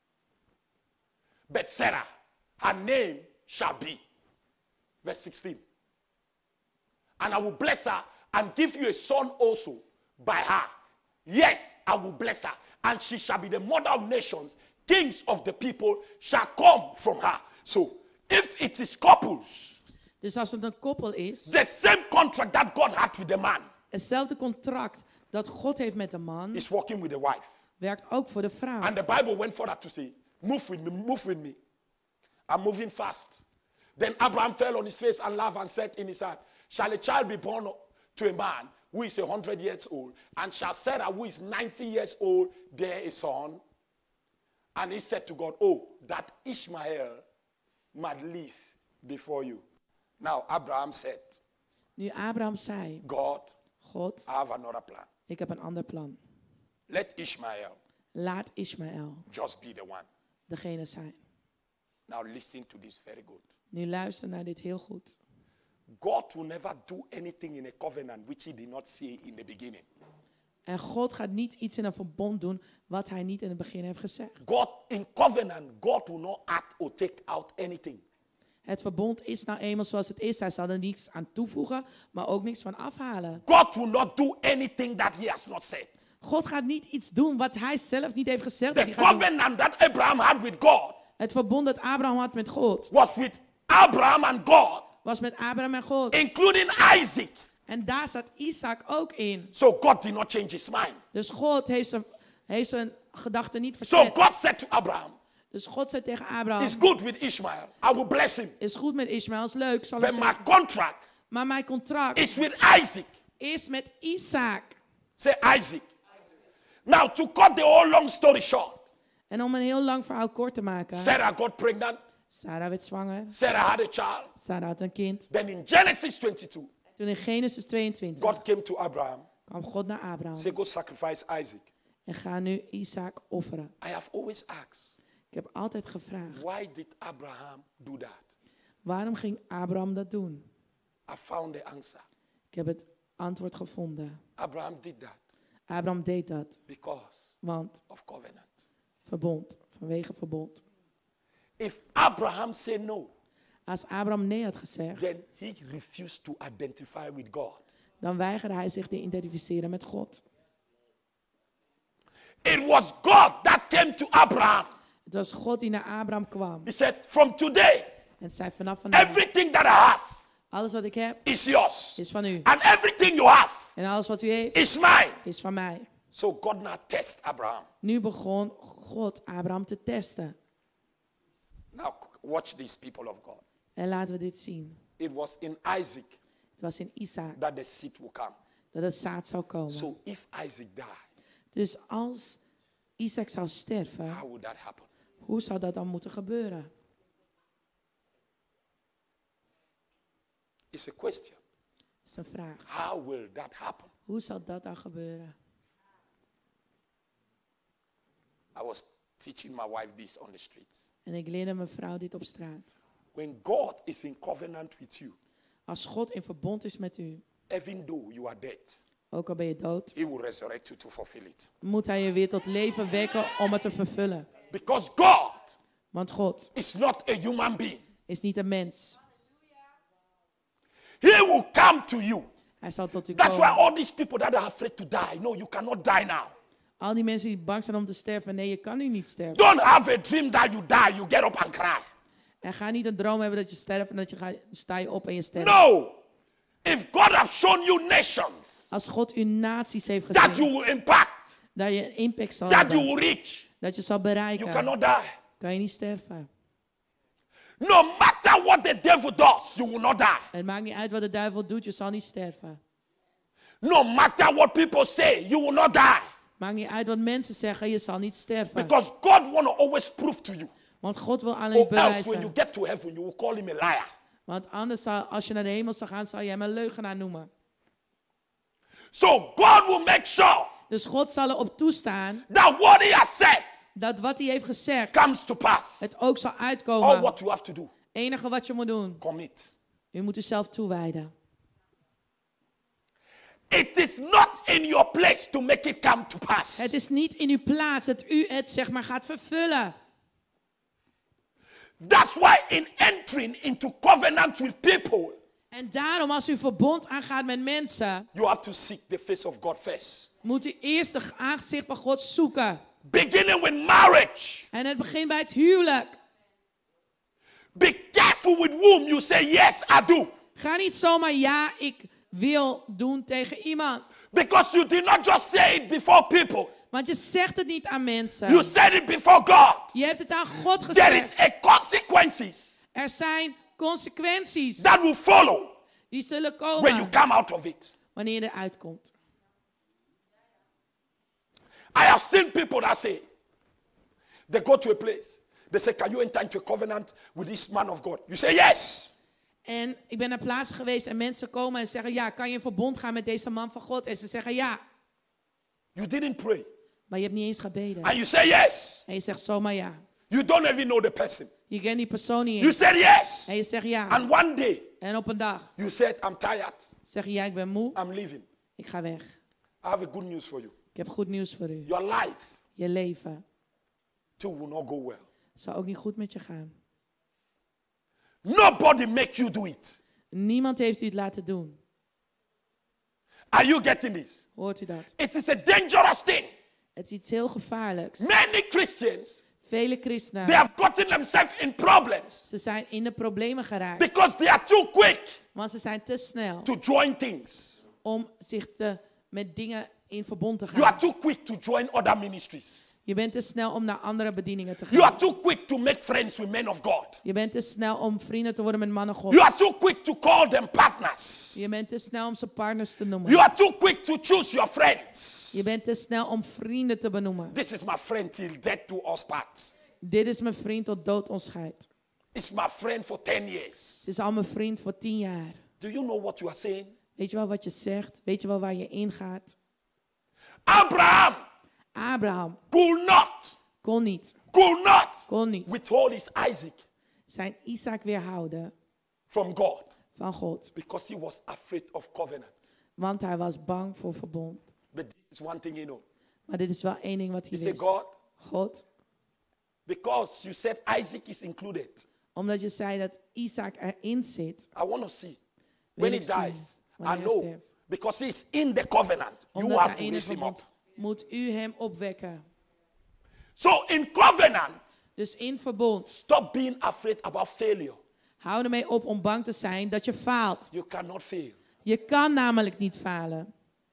but Sarah, her name shall be. Verse sixteen. And I will bless her and give you a son also by her. Yes, I will bless her, and she shall be the mother of nations. Kings of the people shall come from her. So, If it is couples, Dus als het een koppel is, the same contract that God had with the man hetzelfde contract dat God heeft met de man, is working with the wife. werkt ook voor de vrouw. And the Bible went further to say, move with me, move with me. I'm moving fast. Then Abraham fell on his face and laughed and said in his heart, shall a child be born to a man who is a hundred years old? And shall Sarah, who is ninety years old, bear a son? And he said to God, oh, that Ishmael might live before you. Now Abraham said, Nu Abraham zei, God, God, I have another plan. ik heb een ander plan. Let Ishmael Laat Ismaël just be the one. degene zijn. Now listen to this very good. Nu luister naar dit heel goed. God will never do anything in a covenant which he did not say in the beginning. En God gaat niet iets in een verbond doen wat hij niet in het begin heeft gezegd. God, in covenant, God will not add or take out anything. Het verbond is nou eenmaal zoals het is. Hij zal er niets aan toevoegen, maar ook niks van afhalen. God will not do anything that he has not said. God gaat niet iets doen wat hij zelf niet heeft gezegd dat The hij gaat doen. covenant that Abraham had with God Het verbond dat Abraham had met God was with Abraham and God, was met Abraham en God. including Isaac. En daar zat Isaac ook in. So God did not change his mind. Dus God heeft zijn, heeft zijn gedachten niet So verzet. God said to Abraham, Dus God zei tegen Abraham, it's good with Ishmael. I will bless him. is goed met Ismaël, is leuk, zal ik But my zeggen. contract Maar mijn contract is with Isaac. is met Isaac. Say Isaac. Now to cut the whole long story short, En om een heel lang verhaal kort te maken. Sarah got pregnant. Sarah werd zwanger. Sarah had a child. Sarah had een kind. Then in Genesis twenty-two, Toen in Genesis tweeëntwintig God came to Abraham. kwam God naar Abraham. Say, go sacrifice Isaac. En ga nu Isaac offeren. I have always asked, Ik heb altijd gevraagd. why did Abraham do that? Waarom ging Abraham dat doen? I found the answer. Ik heb het antwoord gevonden. Abraham did that Abraham deed dat. because Want of covenant. verbond. Vanwege verbond. If Abraham said no, Als Abraham nee had gezegd, then he refused to identify with God. dan weigerde hij zich te identificeren met God. It was God that came to Abraham. Het was God die naar Abraham kwam. He said, from today, En zei vanaf vandaag, everything that I have alles wat ik heb is yours. is van u. And everything you have En alles wat u heeft is mine. is van mij. So God now tests Abraham. Nu begon God Abraham te testen. Now watch these people of God. En laten we dit zien. It was in Isaac Het was in Isaac that the seed will come. dat het zaad zou komen. So if Isaac died, Dus als Isaac zou sterven, how would that happen? hoe zou dat dan moeten gebeuren? It's a question. Dat is een vraag. How will that happen? Hoe zal dat dan gebeuren? I was teaching my wife this on the streets. En ik leerde mijn vrouw dit op straat. When God is in covenant with you, Als God in verbond is met u, even though you are dead, ook al ben je dood, He will resurrect you to fulfill it. moet hij je weer tot leven wekken om het te vervullen. Because God Want God is not a human being. is niet een mens. He will come to you. Hij zal tot u That's why komen. all these people that are afraid to die, no, you cannot die now. Al die mensen die bang zijn om te sterven, nee, je kan nu niet sterven. Don't have a dream that you die, you get up and cry. En ga niet een droom hebben dat je sterft en dat je gaat, sta je op en je sterft. No. If God has shown you nations Als God u naties heeft that you gezien, will impact, dat je een impact zal that you hebben, will reach, dat je zal you bereiken, cannot die. kan je niet sterven. No matter what the devil does, you will not die. Het maakt niet uit wat de duivel doet, je zal niet sterven. No matter what people say, you will not die. Maakt niet uit wat mensen zeggen, je zal niet sterven. Because God want to always prove to you. Want God wil aan u Or else when you bewijzen. get to heaven, you will call him a liar. Want anders, zal, als je naar de hemel zou gaan, zal je hem een leugenaar noemen. So God will make sure Dus God zal erop toestaan that what he has said dat wat hij heeft gezegd, comes to pass. het ook zal All uitkomen. what you have to do, Het enige wat je moet doen, commit. u moet uzelf toewijden. It is not in your place to make it come to pass. Het is niet in uw plaats dat u het zeg maar gaat vervullen. That's why in entering into covenant with people, En daarom als u verbond aangaat met mensen, you have to seek the face of God first. moet u eerst het aangezicht van God zoeken. Beginning with marriage. En het begint bij het huwelijk. Be careful with whom you say, yes, I do. Ga niet zomaar ja, ik wil doen tegen iemand. Because you did not just say it before people. Want je zegt het niet aan mensen. You said it before God. Je hebt het aan God There is gezegd. a consequences Er zijn consequenties that will follow die zullen when you komen come out of it. wanneer je eruit komt. I have seen people that say, they go to a place. They say, can you enter into a covenant with this man of God? You say, yes. En ik ben naar plaatsen geweest en mensen komen en zeggen, ja, kan je in verbond gaan met deze man van God? En ze zeggen ja, You didn't pray. maar je hebt niet eens gebeden. And you say, yes. En je zegt zomaar ja. You don't even know the person. Je kent die persoon niet You eens. said yes. En je zegt ja. And one day, En op een dag you said, I'm tired. zeg je ja, ik ben moe, I'm leaving. ik ga weg. I have a good news for you. Ik heb goed nieuws voor u. Your life Je leven too will not go well. zal ook niet goed met je gaan. Nobody make you do it. Niemand heeft u het laten doen. Are you getting this? Hoort u dat? It is a dangerous thing. Het is iets heel gevaarlijks. Many Christians, Vele they christenen, have gotten themselves in problems ze zijn in de problemen geraakt. because they are too quick Want ze zijn te snel to join things. om zich te, met dingen in verbond te You are gaan. too quick to join other ministries. Je bent te snel om naar andere bedieningen te You are gaan. too quick to make friends with men of God. Je bent te snel om vrienden te worden met mannen You God. are too quick to call them partners. Je bent te snel om ze partners te You noemen. are too quick to choose your friends. Je bent te snel om vrienden te benoemen. This is my friend till death do us part. Dit is mijn vriend tot dood ons scheidt. It's my friend for ten years. Het is al mijn vriend voor tien jaar. Do you know what you are saying? Weet je wel wat je zegt? Weet je wel waar je ingaat? Abraham Abraham could not, kon niet, could not kon niet withhold his Isaac zijn Isaac weerhouden from God van God. because he was afraid of covenant. Want hij was bang voor verbond. But this is one thing you know. Maar dit is wel één ding wat He hij said, wist. God, God, because you said Isaac is included, omdat je zei dat Isaac erin zit. I want to see Wil when he ik zien dies. I wanneer hij know sterft. because he is in the covenant. You Omdat have hij to in het raise him verbond up. moet u hem opwekken. So in covenant, Dus in verbond. stop being afraid about failure. Hou ermee op om bang te zijn dat je faalt. You cannot fail. Je kan namelijk niet falen.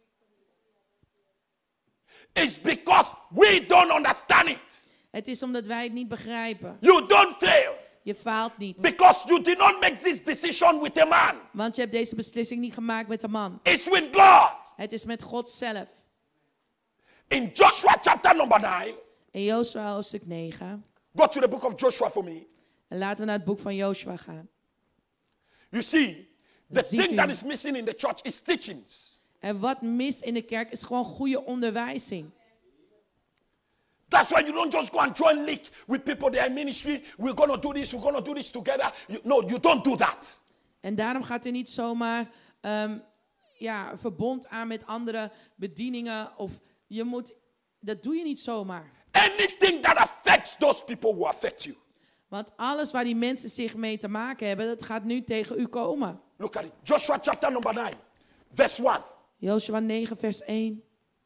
It's because we don't understand it. Het is omdat wij het niet begrijpen. You don't fail Je faalt niet. because you did not make this decision with a man. Want je hebt deze beslissing niet gemaakt met een man. It's with God. Het is met God zelf. In Joshua chapter number nine, In Jozua hoofdstuk negen. go to the book of Joshua for me. En laten we naar het boek van Jozua gaan. You see, the Ziet thing u. that is missing in the church is teachings. En wat mist in de kerk is gewoon goede onderwijzing. That's why you don't just go and join league with people that are in ministry. We're going to do this, we're going to do this together. You, no, you don't do that. En daarom gaat u niet zomaar um, ja, verbond aan met andere bedieningen. Of je moet, dat doe je niet zomaar. Anything that affects those people will affect you. Want alles waar die mensen zich mee te maken hebben, dat gaat nu tegen u komen. Look at it. Joshua chapter number nine, verse one. Jozua negen vers één.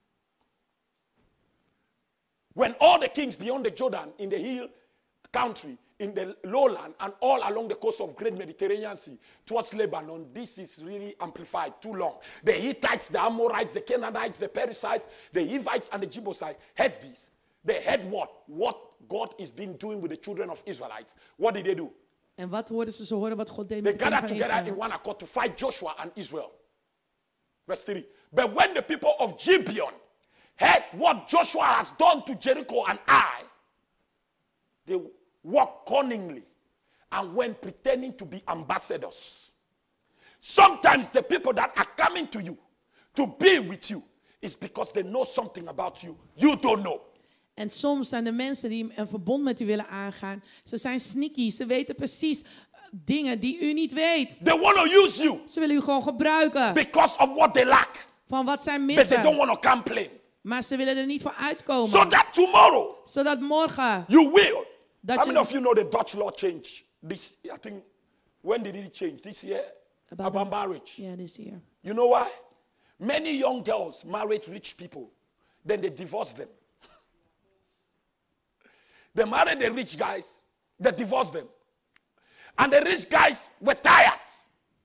When all the kings beyond the Jordan in the hill country, in the lowland, and all along the coast of great Mediterranean Sea towards Lebanon, this is really amplified, too long. The Hittites, the Amorites, the Canaanites, the Perizzites, the Hivites, and the Jebusites heard this. They heard what? What God is been doing with the children of Israelites. What did they do? En wat hoorden ze? Ze hoorden wat God deed They met de kinderen gathered van together in Israël. one accord to fight Joshua and Israel. Verse three. But when the people of Gibeon heard what Joshua has done to Jericho and Ai, they walked cunningly and went pretending to be ambassadors. Sometimes the people that are coming to you to be with you is because they know something about you you don't know. En soms zijn de mensen die een verbond met u willen aangaan, ze zijn sneaky. Ze weten precies dingen die u niet weet. They want to use you Ze willen u gewoon gebruiken because of what they lack, van wat zij but they don't missen. want to complain. Maar ze willen er niet voor So uitkomen. that tomorrow Zodat morgen, you will. Dat How je- many of you know the Dutch law changed? This, I think, when did it change? This year? About- About marriage. ja, dit is hier. You know why? Many young girls married rich people. Then they divorced them. They married the rich guys. They divorced them. And the rich guys were tired.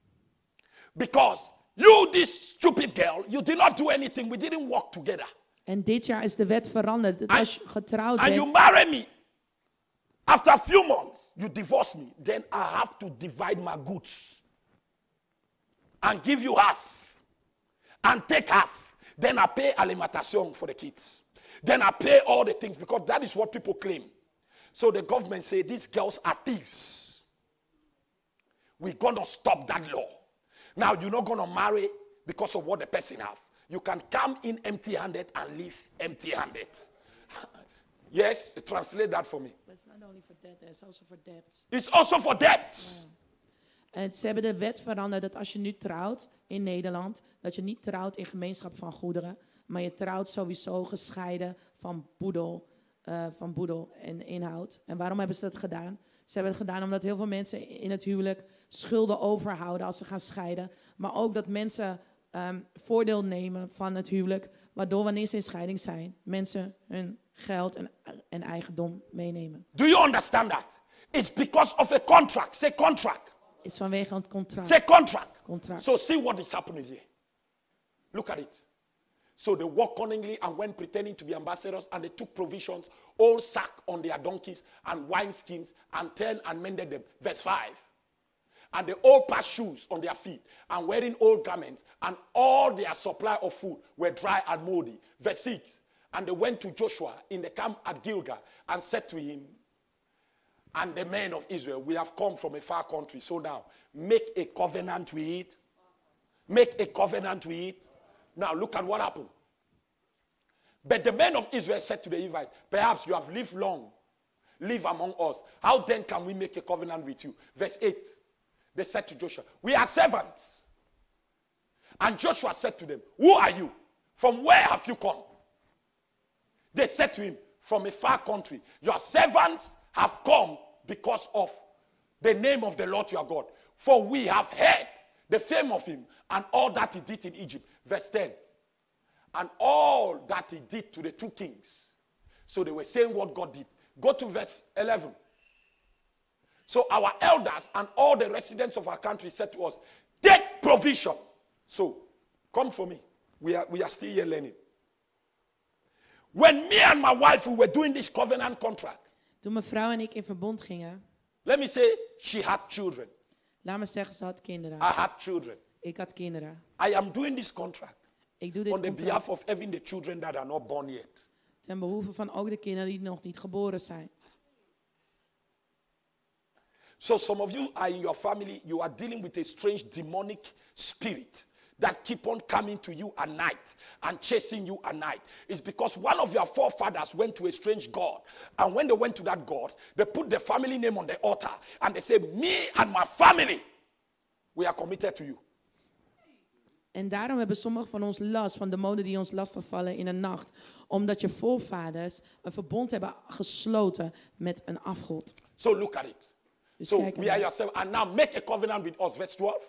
Because you, this stupid girl, you did not do anything. We didn't work together. En dit jaar is de wet veranderd. Dat And- als je getrouwd And you bent marry me. After a few months, you divorce me. Then I have to divide my goods. And give you half. And take half. Then I pay alimentation for the kids. Then I pay all the things because that is what people claim. So the government say these girls are thieves. We're going to stop that law. Now you're not going to marry because of what the person have. You can come in empty-handed and leave empty-handed. Yes, translate that for me. But it's not only for that, it's also for debt. It's also for debt. En ze hebben de wet veranderd dat als je nu trouwt in Nederland, dat je niet trouwt in gemeenschap van goederen, maar je trouwt sowieso gescheiden van boedel, uh, van boedel en inhoud. En waarom hebben ze dat gedaan? Ze hebben het gedaan omdat heel veel mensen in het huwelijk schulden overhouden als ze gaan scheiden. Maar ook dat mensen um, voordeel nemen van het huwelijk, waardoor wanneer ze in scheiding zijn, mensen hun geld en, en eigendom meenemen. Do you understand that? It's because of a contract. Say contract. Is vanwege een contract. Say contract. contract. So see what is happening here. Look at it. So they walked cunningly and went pretending to be ambassadors, and they took provisions, all sack on their donkeys and wineskins, and turned and mended them. Verse five. And they all passed shoes on their feet, and wearing old garments, and all their supply of food were dry and moldy. Verse six. And they went to Joshua in the camp at Gilgal and said to him, and the men of Israel, we have come from a far country, so now make a covenant with it. Make a covenant with it. Now look at what happened. But the men of Israel said to the Hivites, perhaps you have lived long, live among us. How then can we make a covenant with you? Verse eight. They said to Joshua, we are servants. And Joshua said to them, who are you? From where have you come? They said to him, from a far country. Your servants have come because of the name of the Lord your God. For we have heard the fame of him and all that he did in Egypt. Verse ten. And all that he did to the two kings. So they were saying what God did. Go to verse eleven. So our elders and all the residents of our country said to us, take provision. So, come for me. We are, we are still here learning. When me and my wife we were doing this covenant contract, Toen mijn vrouw en ik in verbond gingen, let me say, she had children. laat me zeggen, ze had kinderen. I had children. Ik had kinderen. I am doing this contract Ik doe dit on the behalf contract of even the children that are not born yet. ten behoeve van ook de kinderen die nog niet geboren zijn. So some of you are in your family, you are dealing with a strange demonic spirit that keep on coming to you at night and chasing you at night. It's because one of your forefathers went to a strange god. And when they went to that god, they put the family name on the altar. And they said, me and my family, we are committed to you. En daarom hebben sommigen van ons last van demonen die ons lastigvallen in de nacht. Omdat je voorvaders een verbond hebben gesloten met een afgod. So look at it. Dus So kijk we are ernaar. yourself, and now make a covenant with us. Verse twelve.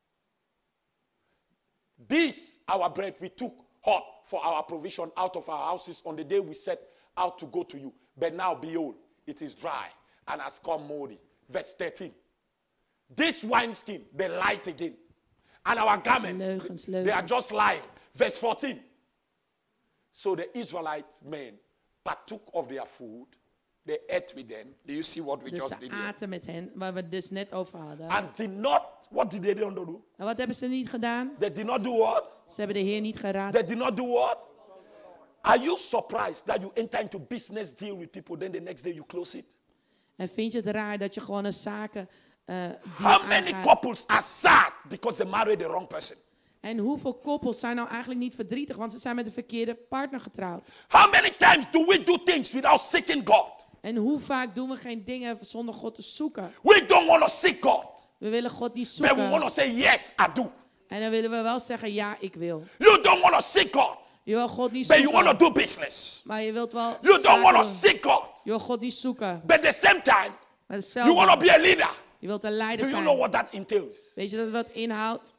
This, our bread, we took hot for our provision out of our houses on the day we set out to go to you. But now, behold, it is dry and has come moldy. Verse thirteen. This wineskin, they light again. And our garments, Leugens, they are leugens. just lying. Verse fourteen. So the Israelite men partook of their food. They ate with them. Do you see what we Dus just ze did here? aten met hen, waar we het dus net over hadden. And did not, what did they do? En wat hebben ze niet gedaan? They did not do what? Ze hebben de Heer niet geraden. They did not do what? Are you surprised that you enter into business deal with people, then the next day you close it? En vind je het raar dat je gewoon een zaken uh, die How many aangaat? couples are sad because they married the wrong person? En hoeveel koppels zijn nou eigenlijk niet verdrietig, want ze zijn met de verkeerde partner getrouwd? How many times do we do things without seeking God? En hoe vaak doen we geen dingen zonder God te zoeken? We don't want to seek God, We willen God niet but we want zoeken. to say, yes, I do. En dan willen we wel zeggen, ja, ik wil. You don't want to seek God, Je wil God niet but you want to zoeken, do business. maar je wilt wel You don't zaken want to doen. seek God, Je wil God niet zoeken, but at the same time, maar you want to hetzelfde. be a leader. Je wilt een leider Do you know zijn. what that entails? Weet je dat wat inhoudt?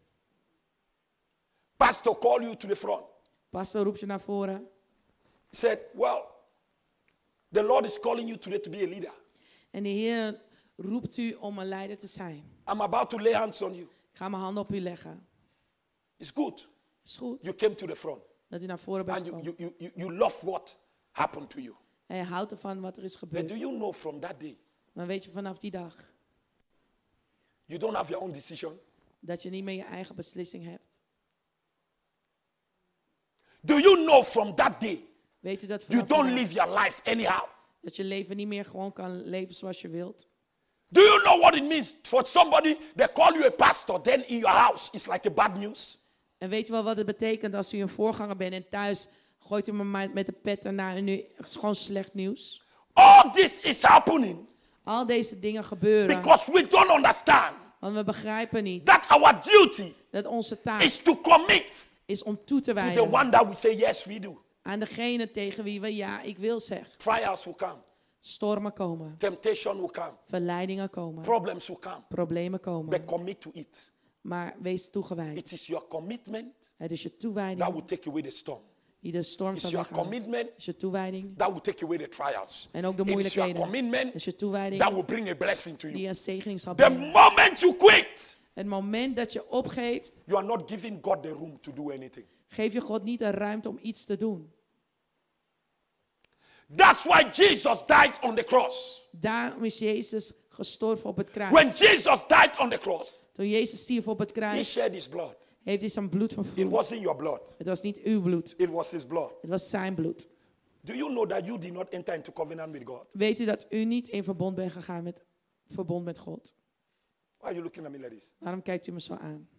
Pastor call you to the front. Pastor roept je naar voren. He said, well, the Lord is calling you today to be a leader. En de Heer roept u om een leider te zijn. I'm about to lay hands on you. Ik ga mijn handen op u leggen. It's good. Is goed You came to the front. dat u naar voren bent And you, gekomen. you, you, you love what happened to you. En je houdt ervan wat er is But do gebeurd. you know from that day, Maar weet je vanaf die dag you don't have your own decision? dat je niet meer je eigen beslissing hebt? Do you know from that day, Weet u dat you vanaf die don't dag live your life anyhow? dat je leven niet meer gewoon kan leven zoals je wilt? Do you know what it means for somebody, they call you a pastor, then in your house, it's like a bad news? En weet je wel wat het betekent als u een voorganger bent en thuis gooit u me maar met de pet ernaar en nu is gewoon slecht nieuws? All this is happening Al deze dingen gebeuren, because we don't understand want we begrijpen niet that our duty dat onze taak is to commit is om toe te to the wijden one that we say, yes, we do. aan degene tegen wie we ja, ik wil zeggen. Trials will come, Stormen komen, temptation will come, verleidingen komen, problems will come, problemen komen. but commit to it. Maar wees toegewijd. It is your commitment Het is je that toewijding will take away the storm. die de storm It's zal your weghalen. commitment Het is je toewijding that will take away the trials. en ook de It is your moeilijkheden. commitment Het is je that toewijding will bring a blessing to you. die een zegening zal The brengen. moment you quit, Het moment dat je opgeeft, you are not giving God the room to do anything. geef je God niet de ruimte om iets te doen. That's why Jesus died on the cross. Daarom is Jezus gestorven op het When kruis. Jesus died on the cross, Toen Jezus stierf op het he kruis, shed his blood. heeft hij zijn bloed It vervloekt. wasn't your blood, Het was niet uw bloed, it was his blood. het was zijn bloed. Do you know that you did not enter into covenant with God? Weet u dat u niet in verbond bent gegaan met, verbond met God? Why are you looking at me like this? Waarom kijkt u me zo aan?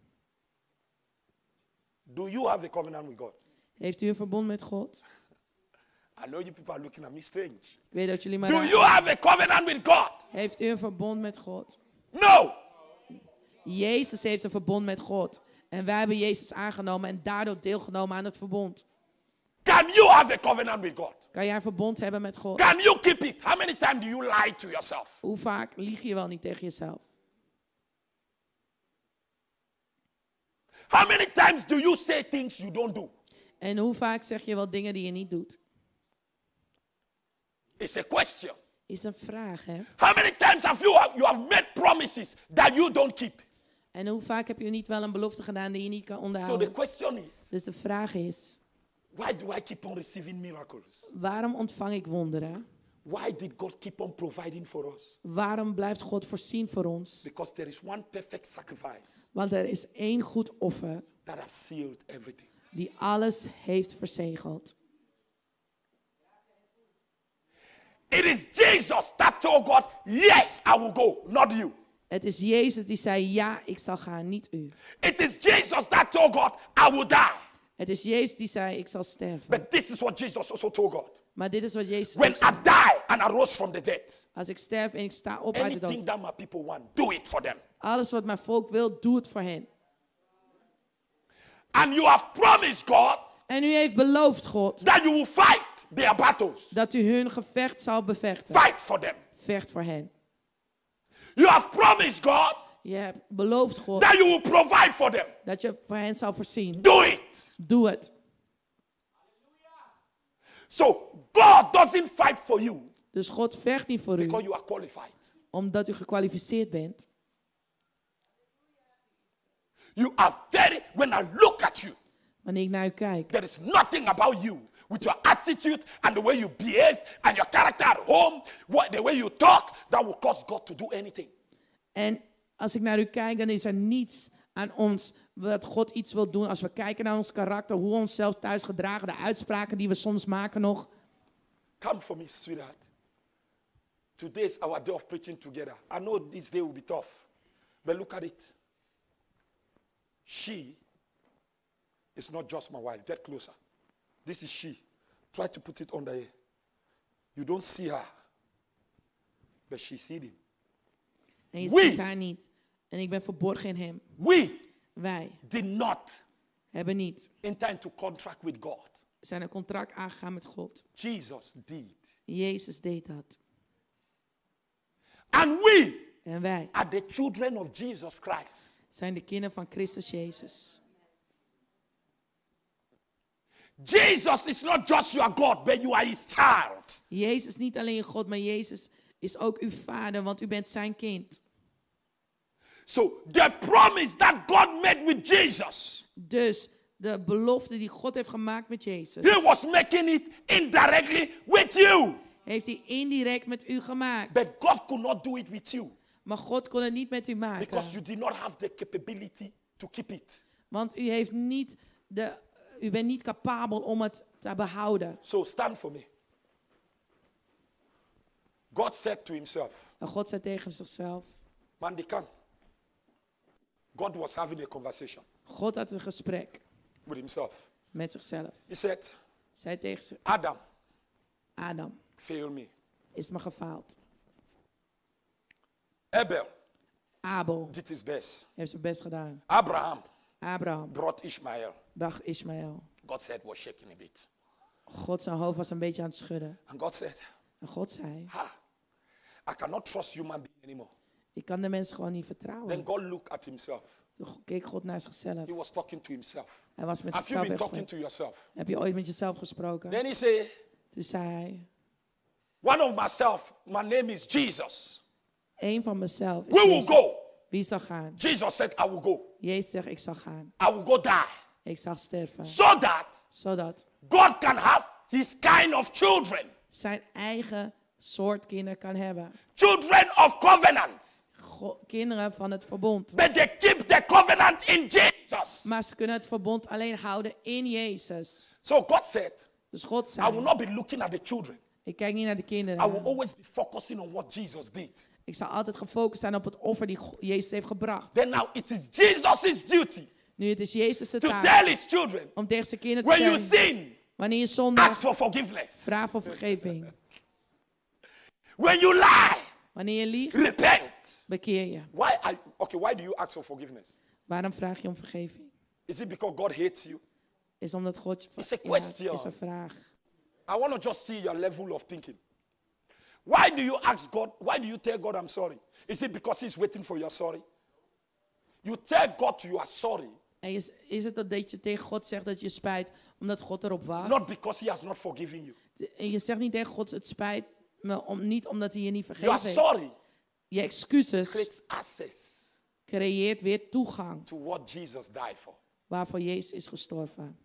Do you have a covenant with God? Heeft u een verbond met God? I know you people are looking at me strange. Ik weet dat jullie maar Do raar- you have a covenant with God? Heeft u een verbond met God? No. Jezus heeft een verbond met God. En wij hebben Jezus aangenomen en daardoor deelgenomen aan het verbond. Can you have a covenant with God? Kan jij een verbond hebben met God? Can you keep it? How many times do you lie to yourself? Hoe vaak lieg je wel niet tegen jezelf? How many times do you say things you don't do? En hoe vaak zeg je wel dingen die je niet doet? It's a question. Is een vraag, hè? How many times have you, you have made promises that you don't keep? En hoe vaak heb je niet wel een belofte gedaan die je niet kan So the onderhouden? question is, Dus de vraag is, why do I keep on receiving miracles? waarom ontvang ik wonderen? Why did God keep on providing for us? Waarom blijft God voorzien voor ons? Because there is one perfect sacrifice Want er is één goed offer that has sealed everything. die alles heeft verzegeld. It is Jesus that told God, yes, I will go, not you. Het is Jezus die zei, ja, ik zal gaan, niet u. It is Jesus that told God, I will die. Het is Jezus die zei, ik zal sterven. But this is what Jesus also told God. Maar dit is wat Jezus When ook zei. I die and I rose from the dead, Als ik sterf en ik sta op uit de anything dood. that my people want, do it for them. Alles wat mijn volk wil, doe het voor hen. And you have promised God En u heeft beloofd, God, that you will fight their battles. dat u hun gevecht zal bevechten. Fight for them. Vecht voor hen. You have promised God Je hebt beloofd, God, that you will provide for them. dat je voor hen zal voorzien. Do it. Doe het. So God doesn't fight for you Dus God vecht niet voor because u, you are qualified. omdat u gekwalificeerd bent. You are very, when I look at you, Wanneer ik naar u kijk, there is nothing about you with your attitude and the way you behave and your character at home, what, the way you talk, that will cause God to do anything. en als ik naar u kijk, dan is er niets aan ons dat God iets wil doen. Als we kijken naar ons karakter, hoe we onszelf thuis gedragen, de uitspraken die we soms maken nog. Come for me, sweetheart. Today is our day of preaching together. I know this day will be tough, but look at it. She is not just my wife. Get closer. This is she. Try to put it under here. You don't see her, but she's hidden. En je We- ziet haar niet. En ik ben verborgen in hem. We Wij did not hebben niet. enter into contract with God. Zijn een contract aangegaan met God. Jesus did. Jezus deed dat. And we En wij are the children of Jesus Christ. zijn de kinderen van Christus Jezus. Jesus is not just your God, but you are his child. Jezus is niet alleen God, maar Jezus is ook uw vader, want u bent zijn kind. So the promise that God made with Jesus, Dus de belofte die God heeft gemaakt met Jezus, he was making it indirectly with you. heeft hij indirect met u gemaakt. But God could not do it with you Maar God kon het niet met u maken. because you did not have the capability to keep it. Want u, heeft niet de, u bent niet capabel om het te behouden. So stand for me. God said to himself, En God zei tegen zichzelf. man, they can. God was having a conversation God had een gesprek with himself. met zichzelf. He said, Zei tegen zich, Adam, Adam, fail me. is me gefaald. Abel Abel did his best. heeft zijn best gedaan. Abraham Abraham brought Ishmael. bracht Ismaël. God's head was shaking a bit. God zijn hoofd was een beetje aan het schudden. And God said, En God zei, ha, I cannot trust human being anymore. ik kan de mensen gewoon niet Then vertrouwen. God looked at himself. Toen keek God naar zichzelf. He was talking to himself. Hij was met Have you zichzelf been in talking gesprek. to yourself? Heb je ooit met jezelf gesproken? Then he said, Toen zei hij, one of myself, my name is Jesus. één van mezelf is We will Jezus. go. Wie zal gaan? Jesus said, I will go. Jezus zegt, ik zal gaan. I will go die. Ik zal sterven. So that Zodat God can have his kind of children. zijn eigen soort kinderen kan hebben. Children of covenant. Go- kinderen van het verbond. But they keep the covenant in Jesus. Maar ze kunnen het verbond alleen houden in Jezus. So God said, Dus God I will zei, not be looking at the children. ik kijk niet naar de I will kinderen. always be focusing on what Jesus did. Ik zal altijd gefocust zijn op het offer die Go- Jezus heeft gebracht. Then now it is Jesus' duty Nu het is Jezus' to taak tell his children, om tegen zijn kinderen when te you zeggen, sin, wanneer je ask zondigt, for forgiveness. vraag voor vergeving. When you lie, Wanneer je liegt, repent. bekeer je. Why are, okay, why do you ask for forgiveness? Waarom vraag je om vergeving? Is it because God hates you? Is omdat God je It's a ja, question. is een vraag. I want to just see your level of thinking. Why do you ask God? Why do you tell God I'm sorry? Is it because he's waiting for your sorry? You tell God you are sorry, En is, is het dat je tegen God zegt dat je spijt omdat God erop wacht? not because he has not forgiven you. En je zegt niet tegen God het spijt me om, niet omdat hij je niet You vergeven are heeft. sorry. Je excuses Creates access creëert weer toegang to what Jesus died for. waarvoor Jezus is gestorven.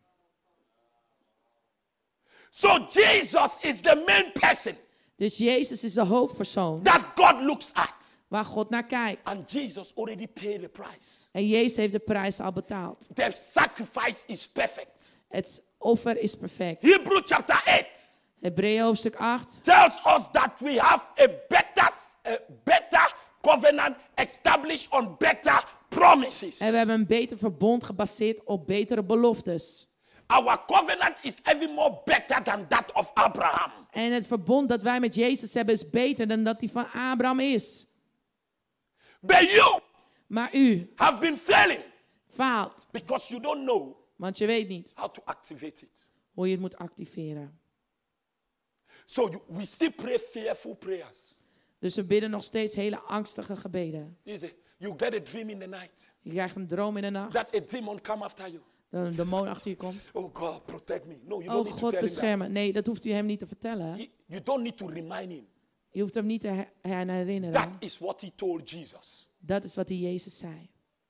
So Jesus is the main person Dus Jezus is de hoofdpersoon that God looks at. waar God naar kijkt. And Jesus already paid the price. En Jezus heeft de prijs al betaald. The sacrifice is perfect. Het offer is perfect. Hebrew chapter eight Hebreeën hoofdstuk acht tells us that we have a better, a better covenant established on better promises. En we hebben een beter verbond gebaseerd op betere beloftes. Our covenant is even more better than that of Abraham. En het verbond dat wij met Jezus hebben is beter dan dat die van Abraham is. But you Maar u have been failing faalt, because you don't know want je weet niet how to activate it. hoe je het moet activeren. So you, we still pray fearful prayers. Dus we bidden nog steeds hele angstige gebeden. This is- You get a dream in the night Je krijgt een droom in de nacht, that a demon come after you. dat een demon achter je komt. Oh God, protect me. No, you don't Oh, need to God tell him that. beschermen. Nee, dat hoeft u hem niet te vertellen. He- you don't need to remind him. Je hoeft hem niet te her- her- herinneren. That is what he told Jesus. Dat is wat die Jezus zei.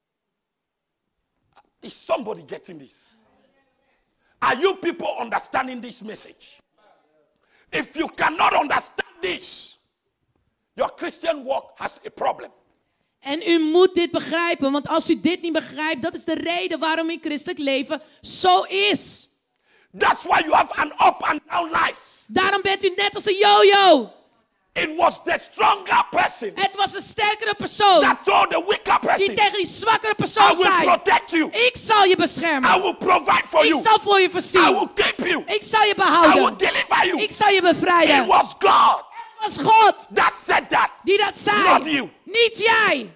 Is somebody getting this? Are you people understanding this message? If you cannot understand this, your Christian walk has a problem. En u moet dit begrijpen, want als u dit niet begrijpt, dat is de reden waarom uw christelijk leven zo is. That's why you have an up and down life. Daarom bent u net als een yo-yo. It was the stronger person Het was een sterkere persoon that told the weaker die person, tegen die zwakkere I persoon will zei: protect you. ik zal je I beschermen. will provide for Ik you. zal voor je I voorzien. will keep you. Ik zal je I will behouden. deliver you. Ik zal je It bevrijden. was God Het was God that said that. die dat Not zei. you. Niet jij.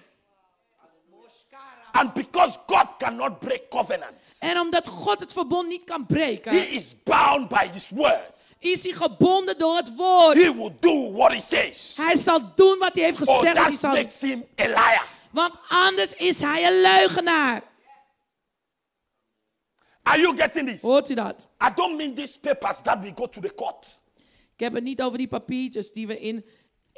And because God cannot break covenants, En omdat God het verbond niet kan he breken, is bound by his word. is hij gebonden door het woord. He will do what he says. Hij zal doen wat hij heeft Oh, gezegd dat hij that zal doen. makes him a liar. Want anders is hij een leugenaar. Are you getting this? Hoort u dat? I don't mean these papers that we go to the court. Ik heb het niet over die papiertjes die we in, in,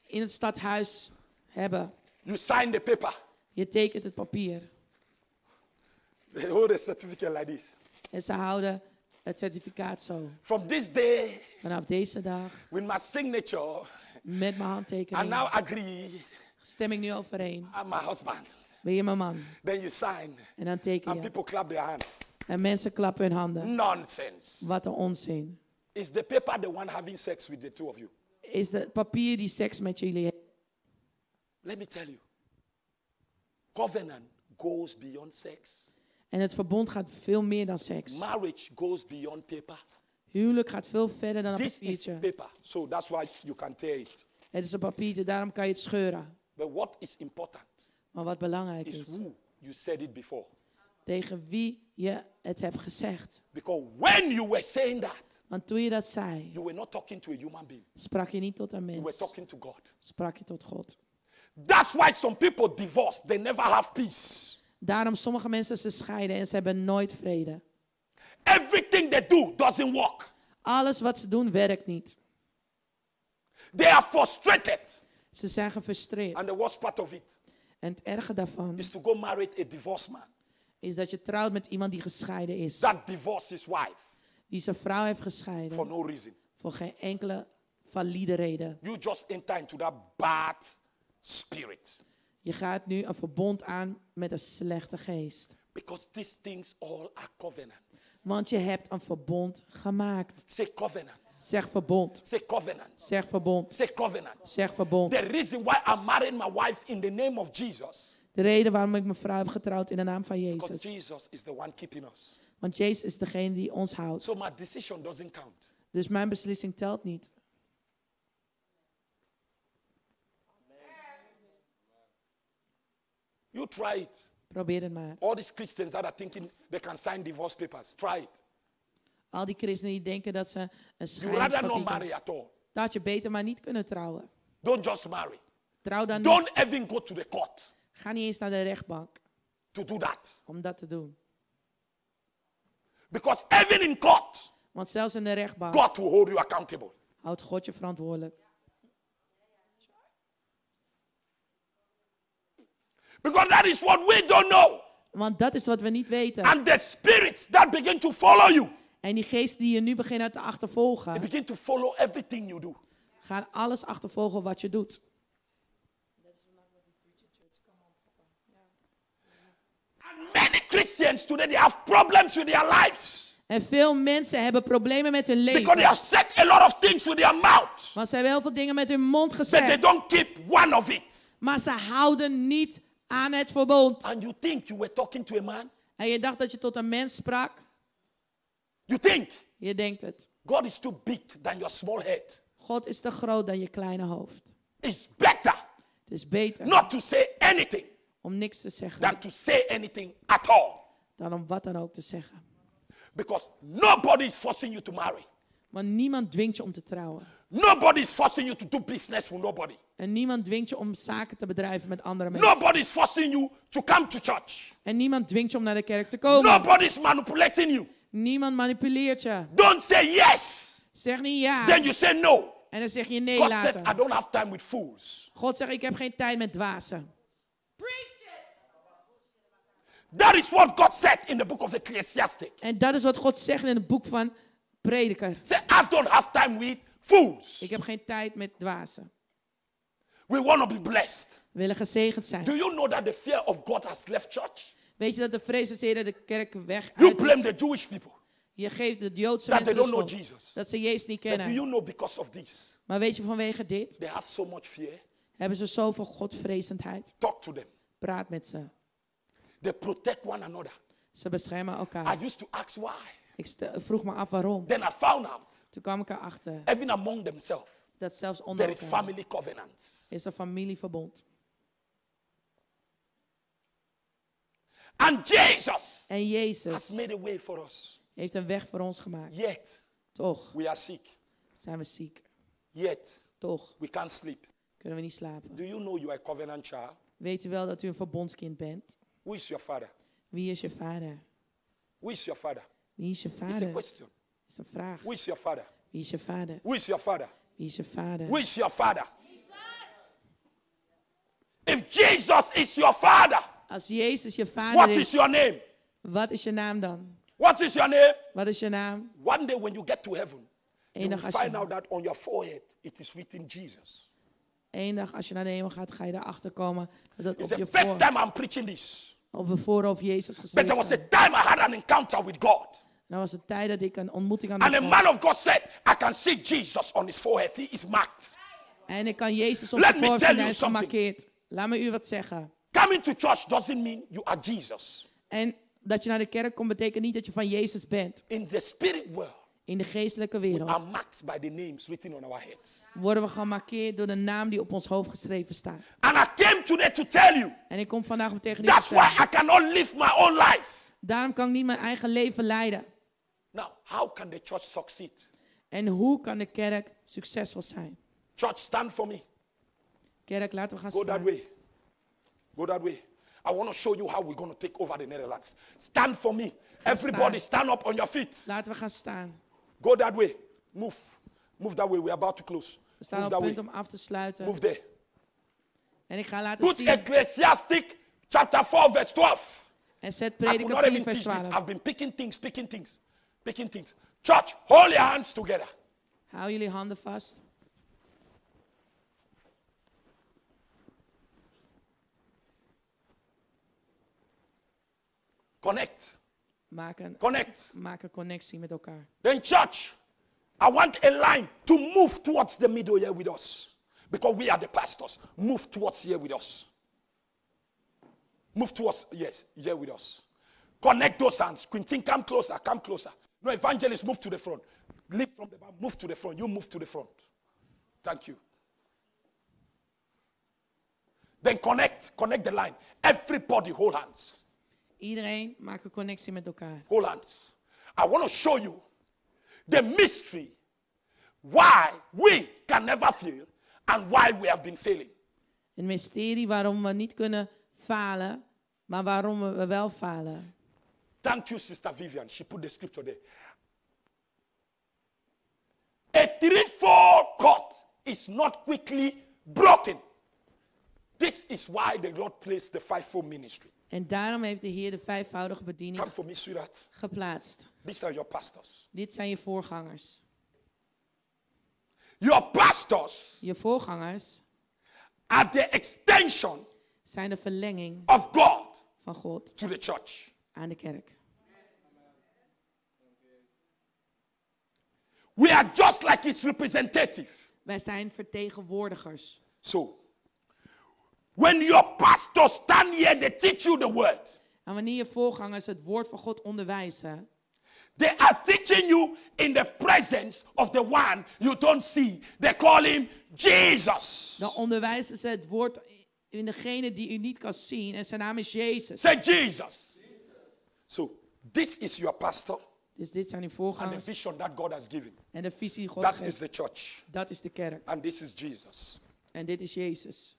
in het stadhuis hebben. You sign the paper. Je tekent het papier. They hold a certificate like this. En ze houden het certificaat zo. From this day, Vanaf deze dag, with my signature, met mijn I handtekening, now agree stem ik nu overeen. I'm my husband. Ben je mijn man? Then you sign, En dan teken and je. people clap their hand. En mensen klappen hun handen. Nonsense. Wat een onzin. Is the paper the one having sex with the two of you? Is het papier die seks met jullie heeft? Let me tell you. Covenant goes beyond sex. En het verbond gaat veel meer dan seks. Marriage goes beyond paper. Huwelijk gaat veel verder dan een This is papiertje. paper, so that's why you can tear it. Het is een papiertje, daarom kan je het scheuren. But what is important Maar wat belangrijk is is, who you said it before. tegen wie je het hebt gezegd. Because when you were saying that, Want toen je dat zei, you were not talking to a human being. sprak je niet tot een You were mens. talking to God. Sprak je tot God. That's why some people divorce. They never have peace. Daarom sommige mensen ze scheiden en ze hebben nooit vrede. Everything they do doesn't work. Alles wat ze doen werkt niet. They are frustrated. Ze zijn gefrustreerd. And the worst part of it En het erge daarvan is to go marry a divorced man. is dat je trouwt met iemand die gescheiden is. That divorced his wife Die zijn vrouw heeft for gescheiden. no reason. Voor geen enkele valide reden. You just enter into that bad spirit. Je gaat nu een verbond aan met een slechte geest. Because these things all are covenants. Want je hebt een verbond gemaakt. Say covenant. Zeg verbond. Say covenant. Zeg verbond. Say covenant. Zeg verbond. The reason why I'm marrying my wife in the name of Jesus. De reden waarom ik mijn vrouw heb getrouwd in de naam van Because Jezus. Jesus is the one keeping us. Want Jezus is degene die ons houdt. So my decision doesn't count. Dus mijn beslissing telt niet. You try it. Probeer het maar. All these Christians that are thinking they can sign divorce papers, try it. Al die christenen die denken dat ze een You rather not scheidingspapier marry kunnen. at all. Dat had je beter maar niet kunnen trouwen. Don't just marry. Trouw dan Don't niet. even go to the court Ga niet eens naar de rechtbank to do that. om dat te doen. Because even in court, Want zelfs in de rechtbank God will hold you accountable. houdt God je verantwoordelijk. Because that is what we don't know. Want dat is wat we niet weten. And the spirits that begin to follow you, En die geesten die je nu beginnen te they achtervolgen, begin to follow everything you do. gaan alles achtervolgen wat je doet. And many Christians today, they have problems with their lives. En veel mensen hebben problemen met hun Because they leven. have said a lot of things with their mouth. Want ze hebben heel veel dingen met hun mond But they gezegd. don't keep one of it. Maar ze houden niet aan het verbond. And you think you were talking to a man? En je dacht dat je tot een mens sprak. You think Je denkt het. God is too big than your small head. God is te groot dan je kleine hoofd. It's better Het is beter not to say anything om niks te zeggen than to say anything at all. dan om wat dan ook te zeggen. Because nobody is forcing you to marry. Want niemand dwingt je om te trouwen. Nobody is forcing you to do business with nobody. En niemand dwingt je om zaken te bedrijven met andere mensen. Nobody is forcing you to come to church. En niemand dwingt je om naar de kerk te komen. Nobody is manipulating you. Niemand manipuleert je. Don't say yes. Zeg niet ja. Then you say no. En dan zeg je nee God said, I later. don't have time with fools. God zegt, ik heb geen tijd met dwazen. That is what God said in the book of Ecclesiastes. En dat is wat God zegt in het boek van Prediker. Say, I don't have time with fools. Ik heb geen tijd met dwazen. We want to be blessed. We willen gezegend zijn. Do you know that the fear of God has left church? Weet je dat de vrees des Heren de kerk weg You uit blame is? the Jewish people Je geeft de Joodse that they mensen de don't know schuld. Jesus. Dat ze Jezus niet But do kennen. you know because of this, Maar weet je, vanwege dit they have so much fear? hebben ze zoveel godvrezendheid. Talk to them. Praat met ze. They protect one another. Ze beschermen I elkaar. used to ask why. Ik stel- vroeg me af waarom. Then I found out, Toen kwam ik erachter even among themselves, dat zelfs onder there is elkaar family covenants. is een familieverbond. And Jesus En has Jezus made a way for us. heeft een weg voor ons gemaakt. Yet, Toch we are sick. zijn we ziek. Yet, Toch we can't sleep. kunnen we niet slapen. Do you know you are a covenant child? Weet u wel dat u een verbondskind bent? Who is your father? Wie is je vader? Who is your father? Wie is je It's a vader? question. Dat is een vraag. Who is your father? Wie is je vader? Who is your father? Wie is je vader? Who is your father? If Jesus is your father, Als Jezus je vader what is is, your name? wat is je naam dan? What is your name? Wat is je naam? One day when you get to heaven, you Eén will dag als find je, out that on your forehead it is written Jesus. één dag als je naar de hemel gaat, ga je erachter komen dat het It's op the je first voor, time I'm preaching this. op je voorhoofd Jezus But geschreven there was a staat. time I had an encounter with God. En dat was de tijd dat ik een ontmoeting had And met a God. man of God said, I can see Jesus on his forehead. He is marked. En ik kan Jezus op Let de me voorhoofd tell zien, you hij is something. gemarkeerd. Laat me u wat zeggen. Coming to church doesn't mean you are Jesus. En dat je naar de kerk komt betekent niet dat je van Jezus bent. In the spirit world, In de geestelijke we wereld are marked by the names written on our heads. worden we gemarkeerd door de naam die op ons hoofd geschreven staat. And I came today to tell you, En ik kom vandaag om tegen u te that's why zeggen. I cannot live my own life. Daarom kan ik niet mijn eigen leven leiden. Now, how can the church succeed? En hoe kan de kerk succesvol zijn? Church, stand for me. Kerk, laten we gaan Go that staan. way. Go that way. I want to show you how we're going to take over the Netherlands. Stand for me. Everybody stand up on your feet. Laten we gaan staan. Go that way. Move. Move that way. We're about to close. We staan Move op that het way. punt om af te sluiten. Move there. En ik ga laten Put zien. Ecclesiastic chapter four verse twelve. En zet I could Prediker not vier even vers teach this. twaalf. I've been picking things, picking things, picking things. Church, hold your hands together. Hou jullie handen vast. Connect. Maak een, Connect. maak een connectie met elkaar. Then church, I want a line to move towards the middle here with us. Because we are the pastors. Move towards here with us. Move towards, yes, here with us. Connect those hands. Quintin, come closer, come closer. No, evangelist, move to the front. Leave from the back, move to the front. You move to the front. Thank you. Then connect, connect the line. Everybody hold hands. Iedereen maakt een connectie met elkaar. Hold hands. I want to show you the mystery why we can never fail and why we have been failing. Een mysterie waarom we niet kunnen falen, maar waarom we wel falen. Thank you, Sister Vivian. She put the scripture there. A threefold cord is not quickly broken. This is why the Lord placed the fivefold ministry. En daarom heeft de Heer de vijfvoudige bediening Come for me, sweetheart. geplaatst. These are your pastors. Dit zijn je voorgangers. Your pastors Je voorgangers are the extension zijn de verlenging of God van God to the church. aan de kerk. We are just like his representative. Wij zijn vertegenwoordigers. So, when your pastors stand here, they teach you the word. En wanneer je voorgangers het woord van God onderwijzen, They are teaching you in the presence of the one you don't see. They call him Jesus. dan onderwijzen ze het woord in degene die u niet kan zien. En zijn naam is Jezus. Say Jesus. So, this is your pastor Dus dit zijn uw and the voorgangers. vision that God has given. En de visie die God That is geeft, the church. dat is de kerk. And this is Jesus. En dit is Jezus.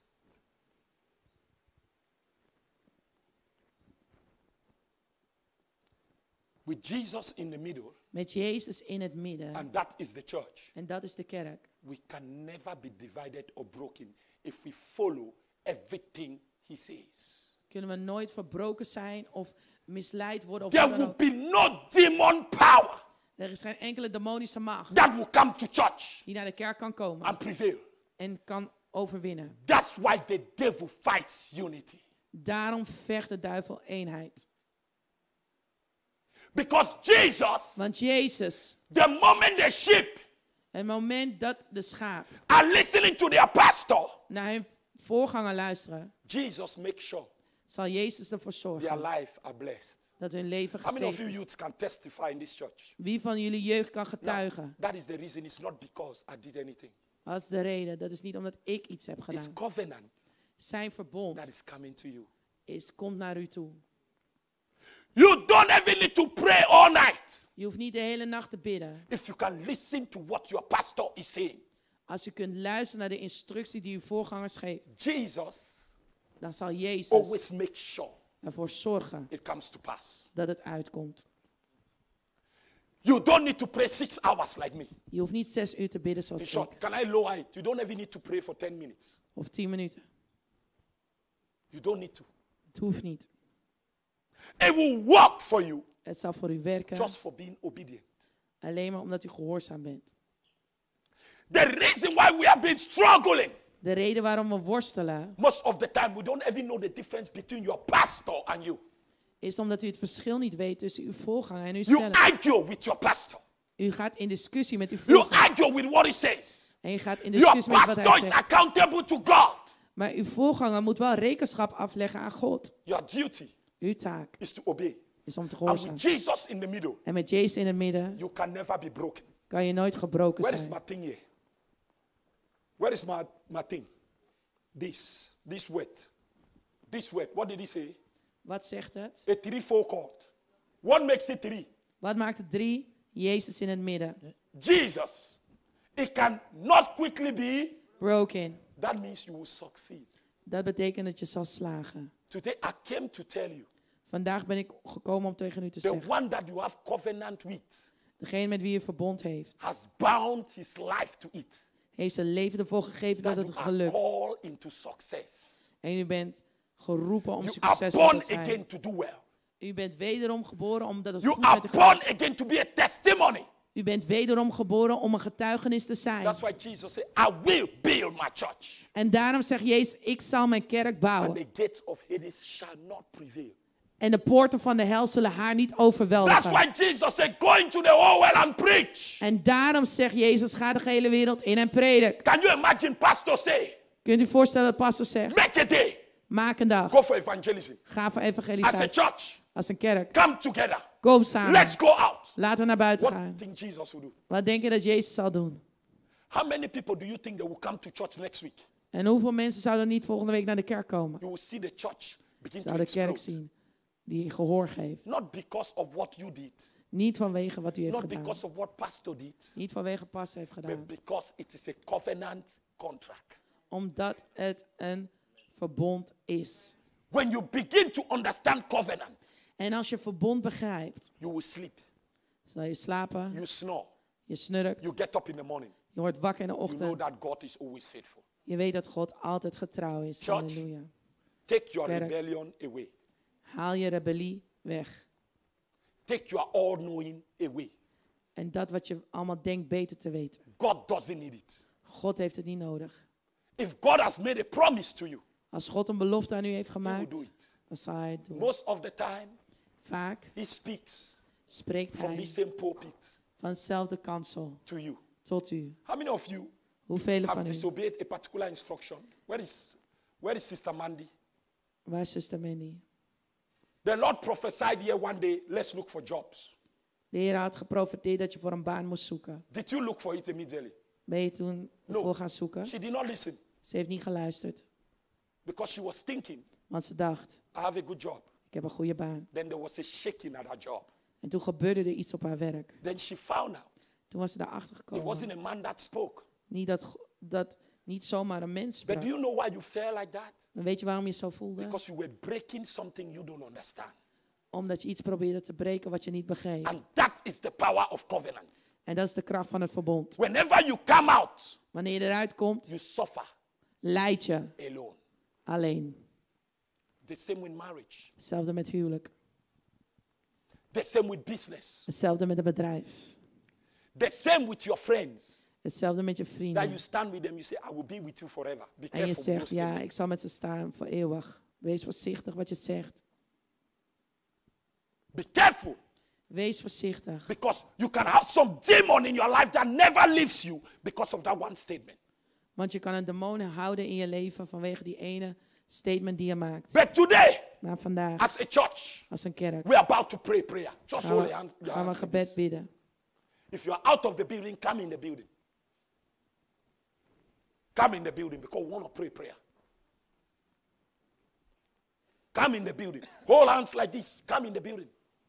With Jesus in the middle, Met Jezus in het midden. and that is the church. En dat is de kerk. We can never be divided or broken if we follow everything he says. Kunnen we nooit verbroken zijn of misleid worden. Of There wat dan will ook. be no demon power Er is geen enkele demonische macht that will come to church die naar de kerk kan komen and prevail. en kan overwinnen. That's why the devil fights unity. Daarom vecht de duivel eenheid. Because Jesus, Want Jezus, the moment the sheep het moment dat de schaap are listening to their pastor, naar hun voorganger luisteren, Jesus makes sure zal Jezus ervoor their zorgen life are blessed. dat hun leven How many of you gezegend is. youths can testify in this church? Wie van jullie jeugd kan Now, getuigen? that is the reason. It's not because I did anything. Dat is de reden. Dat is niet omdat ik iets heb It's gedaan. covenant Zijn that verbond is coming to you. is, komt naar u toe. You don't even need to pray all night Je hoeft niet de hele nacht te bidden. if you can listen to what your pastor is saying. Als u kunt luisteren naar de instructie die uw voorgangers geeft, Jesus dan zal Jezus always make sure ervoor zorgen it comes to pass. dat het uitkomt. You don't need to pray six hours like me. Je hoeft niet zes uur te bidden In zoals short, ik. can I lower it? You don't even need to pray for ten minutes. Of tien minuten. You don't need to. Het hoeft niet. It will work for you Het zal voor u werken, just for being obedient. alleen maar omdat u gehoorzaam bent. The reason why we have been struggling, De reden waarom we worstelen, most of the time we don't even know the difference between your pastor and you. is omdat u het verschil niet weet tussen uw voorganger en You uzelf. argue with your pastor. U gaat in discussie met uw You voorganger. argue with what he says. En je gaat in Your discussie met wat hij pastor is zegt. accountable to God. Maar uw voorganger moet wel rekenschap afleggen aan God. Your duty Uw taak is to obey. is om te And gehoorzamen. with Jesus in the middle, En met Jezus in het midden you can never be broken. kan je nooit gebroken Where is zijn. my thing here? Where is my, my thing? This. This word. This word. What did he say? Wat zegt het? A three-fold chord. What makes it three? Wat maakt het drie? Jezus in het midden. Jesus. It can not quickly be. Broken. That means you will succeed. Dat betekent dat je zal slagen. Today I came to tell you. Vandaag ben ik gekomen om tegen u te The zeggen. one that you have covenant with Degene met wie je verbond heeft, has bound his life to it. heeft zijn leven ervoor gegeven dat That het you are gelukt. called into success. En u bent geroepen om You are succesvol born te zijn. again to do well. U bent wederom geboren omdat het You goed are met u born gaat. again to be a testimony. U bent wederom geboren om een getuigenis te zijn. That's why Jesus said, I will build my church. En daarom zegt Jezus, ik zal mijn kerk And bouwen. the gates of Hades shall not prevail. En de poorten van de hel zullen haar niet That's overweldigen. why Jesus said, go into the whole world and preach. En daarom zegt Jezus, ga de hele wereld in en predik. Can you imagine pastor say, Kunt u voorstellen dat pastor zegt, make a day, maak een dag. go for evangelism. Ga voor As a evangelisatie. church, Als een kerk. come together. Kom samen. Let's go out. Laten we naar buiten What do gaan. you think Jesus will do? Wat denk je dat Jezus zal doen? How many people do you think they will come to church next week? En hoeveel mensen zouden niet volgende week naar de kerk komen? You will see the church begin to Zou de kerk explode. zien die gehoor geeft. Not because of what you did, Niet vanwege wat u heeft not gedaan. because of what pastor did, Niet vanwege pas heeft gedaan. but because it is a covenant contract. Omdat het een verbond is. When you begin to understand covenant, En als je verbond begrijpt, you will sleep, zal je slapen, you snore, je snurkt, you get up in the morning. je wordt wakker in de You know ochtend. that God is always faithful. Je weet dat God altijd getrouw is. Church. Halleluja. Take your Kerk. rebellion away. Haal je rebellie weg. Take your all-knowing away. En dat wat je allemaal denkt beter te weten. God doesn't need it. God heeft het niet nodig. If God has made a promise to you, Als God een belofte aan u heeft He will gemaakt, do it. dan zal hij het doen. Most of the time, Vaak He speaks spreekt from hij the same pulpit van hetzelfde kansel to you. tot u. How many of you Hoeveel have van u? disobeyed a particular instruction? Where is, where is Sister Mandy? Waar is zuster Mandy? The Lord prophesied here one day, let's look for jobs. De Heer had geprofeteerd dat je voor een baan moest zoeken. Did you look for it immediately? Ben je toen ervoor gaan zoeken? She did not listen Ze heeft niet geluisterd. because she was thinking, Want ze dacht, I have a good job. ik heb een goede baan. Then there was a shaking at her job. En toen gebeurde er iets op haar werk. Then she found out Toen was ze daarachter it gekomen. wasn't a man that spoke. Niet dat, dat niet zomaar een mens But sprak. do you know why you felt like that? Maar weet je waarom je zo voelde? Because you were breaking something you don't understand. Omdat je iets probeerde te breken wat je niet begreep. And that is the power of covenant. En dat is de kracht van het verbond. Whenever you come out, Wanneer je eruit komt, you suffer leid je alone. alleen. The same with marriage. Hetzelfde met huwelijk. The same with business. Hetzelfde met een bedrijf. The same with your friends. Hetzelfde met je That vrienden. you stand with them, you say, I will be with you forever. Be En je careful. zegt, those ja, things. ik zal met ze staan voor eeuwig. Wees voorzichtig wat je zegt. Be careful. Wees voorzichtig. Because you can have some demon in your life that never leaves you because of that one statement. Want je kan een demon houden in je leven vanwege die ene statement die je maakt. But today, Maar vandaag, as a church, als een kerk, we're about to pray prayer. Just gaan hold we, your hands. your gaan we hands like gebed this. bidden. If you are out of the building, come in the building. Come in the building because we want to pray prayer. Come in the building. Hold hands like this. Come in the building.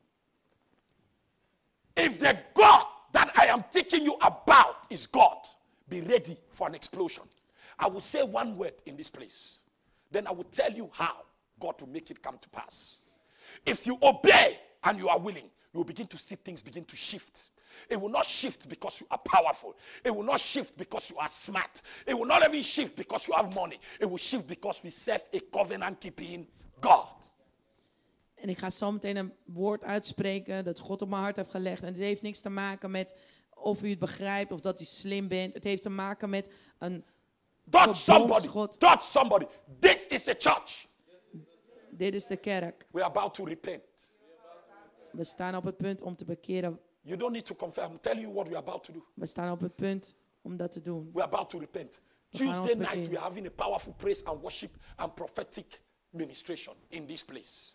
If the God that I am teaching you about is God, be ready for an explosion. I will say one word in this place. Then I will tell you how God will make it come to pass. If you obey and you are willing, you will begin to see things begin to shift. It will not shift because you are powerful. It will not shift because you are smart. It will not even shift because you have money. It will shift because we serve a covenant-keeping God. En ik ga zo meteen een woord uitspreken dat God op mijn hart heeft gelegd. En het heeft niks te maken met of u het begrijpt of dat u slim bent. Het heeft te maken met een Touch somebody. verbondsgod. Touch somebody. This is a church. Dit is de kerk. We are about to repent. We staan op het punt om te bekeren. You don't need to confirm. I'm telling you what we are about to do. We staan op het punt om dat te doen. We are about to repent. We gaan Tuesday ons night, bekeren. we are having a powerful praise and worship and prophetic ministration in this place.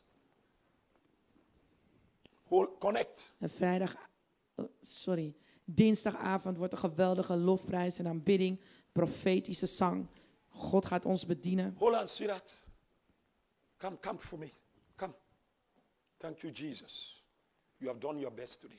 Hold, connect. En vrijdag, oh, sorry, dinsdagavond wordt een geweldige lofprijs en aanbidding, profetische zang. God gaat ons bedienen. Hold on, sweetheart. Come, come for me. Come. Thank you, Jesus. You have done your best today.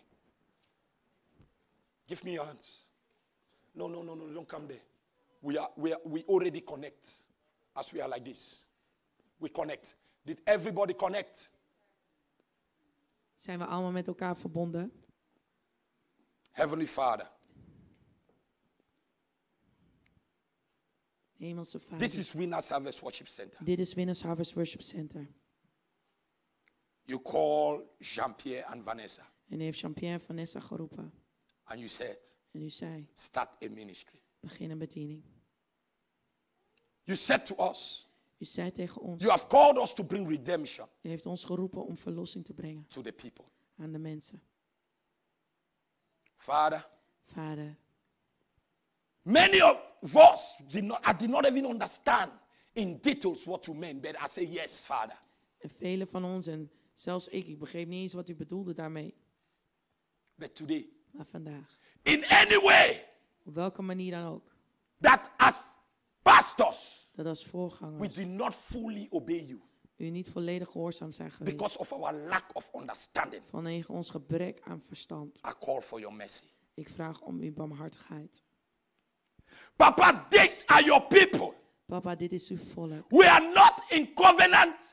Give me your hands. No, no, no, no, don't come there. We are, we are, we already connect as we are like this. We connect. Did everybody connect? Zijn we allemaal met elkaar verbonden? Heavenly Father, Hemelse Vader. this is Winners Harvest Worship Center. Dit is Winners Harvest Worship Center. You call Jean-Pierre and Vanessa, En u heeft Jean-Pierre en Vanessa geroepen. and you said, En u zei, start a ministry. begin een bediening. You said to us, U zei tegen ons, you have called us to bring redemption u heeft ons geroepen om verlossing te brengen to the people. aan de mensen. Father, Vader, many of us did not, I did not even understand in details what you meant, but I say yes, Father. en velen van ons, en zelfs ik, ik begreep niet eens wat u bedoelde daarmee. But today, Maar vandaag, in any way op welke manier dan ook, that as pastors, dat als we voorgangers did not fully obey you u niet volledig gehoorzaam zijn geweest. because of our lack of understanding, Vanwege ons gebrek aan verstand. I call for your mercy. Ik vraag om uw barmhartigheid. Papa, these are your people. Papa, dit is uw volk. We are not in covenant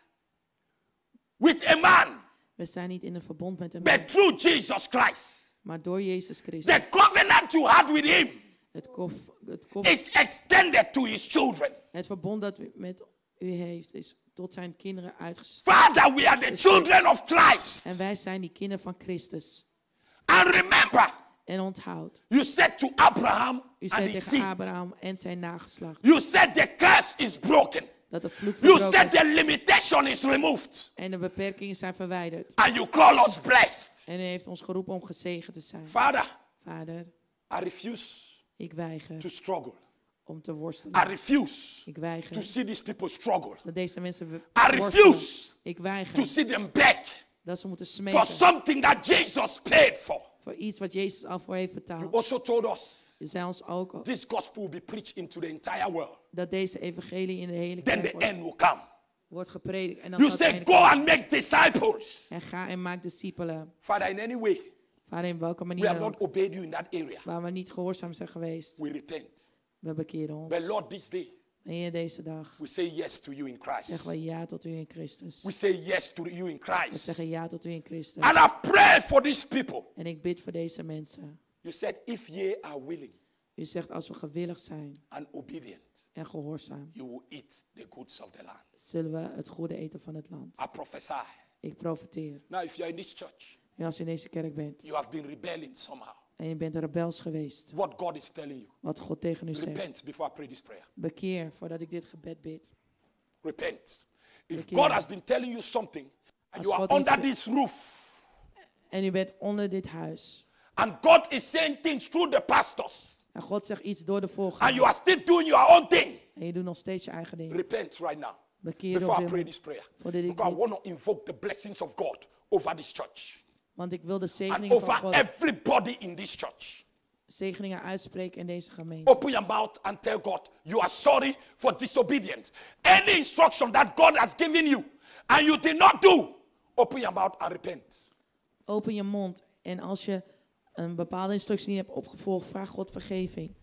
with a man, We zijn niet in een verbond met een but mens, through Jesus Christ. maar door Jezus The Christus. covenant you had with him Het, kof, het, kof, is extended to his children. het verbond dat u met u heeft is tot zijn kinderen uitgestrekt. Father, we are the children of Christ. En wij zijn die kinderen van Christus. And remember, En onthoud, you said to Abraham u and zei his tegen seed, Abraham en zijn nageslacht you said the curse is broken. dat de vloek You verbroken said is the limitation is removed. en de beperkingen zijn verwijderd. And you call us blessed. En u heeft ons geroepen om gezegend te zijn. Father, Vader, I refuse ik weiger to struggle. om te I worstelen. refuse Ik to weiger see these people struggle. dat deze mensen we- I worstelen. refuse Ik to weiger see them beg dat ze moeten for smeken something that Jesus paid for. voor iets wat Jezus al voor heeft You betaald. also told us Je zei ons ook al this gospel will be preached into the entire world. dat deze evangelie in de hele Then kerk the wordt, end will come. wordt gepredikt. En dan You zal het say, einde go komen. and make disciples. En ga en maak discipelen. Father, in any way, Vader, in welke we manier have dan not ook, obeyed you in that area. waar we niet gehoorzaam zijn geweest, We repent. we bekeren ons. But Lord, this day, En Heer, deze dag we say yes to you in zeggen Christ. we ja tot u in Christus. We say yes to you in We Christ. zeggen ja tot u in Christus. And I pray for these people. En ik bid voor deze mensen. You said, if ye are willing U zegt als we gewillig zijn and obedient, en gehoorzaam, you will eat the goods of the land. zullen we het goede eten van het land. I prophesy. Ik profeteer. Now, if you are in this church, En als u in deze kerk bent you have been rebelling somehow. en je bent rebels geweest, What God is telling you, wat God tegen u zegt, repent before I pray this prayer. bekeer voordat ik dit gebed bid. Repent. If Bekeer. God has been telling you something and Als you are God iets- under this roof En u bent onder dit huis. and God is saying things through the pastors En God zegt iets door de and you volgende. are still doing your own thing, En je doet nog steeds je eigen ding. repent right now Bekeer before I op pray dit this prayer. Voordat ik Because I dit- want to invoke the blessings of God over this church Want ik wil de and zegeningen van over God, everybody in this church. zegeningen uitspreken in deze gemeente. Open your mouth and tell God you are sorry for disobedience. Any instruction that God has given you and you did not do, open your mouth and repent. Open je mond. En als je een bepaalde instructie niet hebt opgevolgd, vraag God vergeving.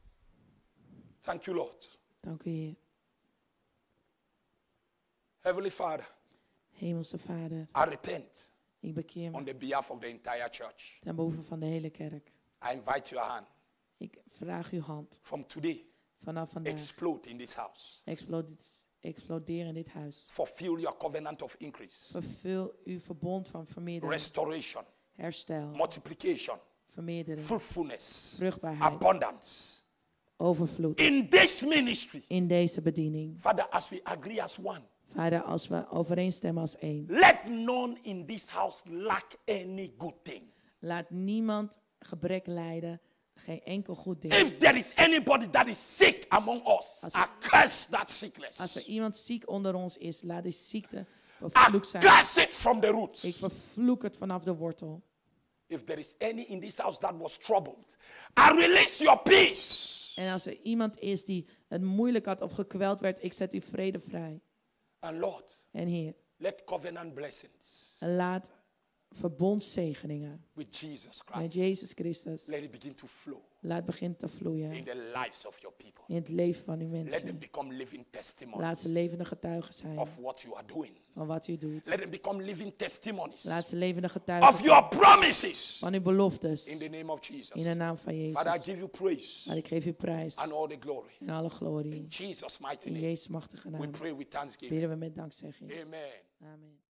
Thank you, Lord. Dank u, Heer. Heavenly Father, Hemelse Vader, I repent. Ik bekeer me on the behalf of the entire church. ten behoeve van de hele kerk. I invite your hand. Ik vraag uw hand. From today, Vanaf vandaag. explode in this house. Explodeer, explodeer in dit huis. Fulfill your covenant of increase. Vervul uw verbond van vermeerdering. Restoration. Herstel. Multiplication. Vermeerdering. Fruitfulness. Vruchtbaarheid. Abundance. Overvloed. In this ministry. In deze bediening. Father, as we agree as one. Vader, als we overeenstemmen als één. Let none in this house lack any good thing. Laat niemand gebrek lijden. Geen enkel goed ding. If there is anybody that is sick among us, Als I er- curse that sickness. Als er iemand ziek onder ons is, laat die ziekte I vervloekt zijn. curse it from the roots. Ik vervloek het vanaf de wortel. If there is any in this house that was troubled, I release your peace. En als er iemand is die het moeilijk had of gekweld werd, ik zet u vrede vrij. And Lord, En Heer, let covenant blessings laat verbondszegeningen with Jesus met Christ, Jezus Christus, let it begin to flow laat beginnen te in vloeien the lives of your people. in het leven van uw Let them mensen. become living Laat ze testimonies levende getuigen zijn of what you are doing. van wat u doet. Let them become living testimonies Laat ze levende of getuigen zijn your promises van uw beloftes. in the name of Jesus. In de naam van Father, I Jezus. give you praise Maar ik geef u prijs and all the glory. en alle glorie. In Jesus' mighty In name, Jezus' machtige we naam pray with thanksgiving. bidden we met dankzegging. Amen. Amen.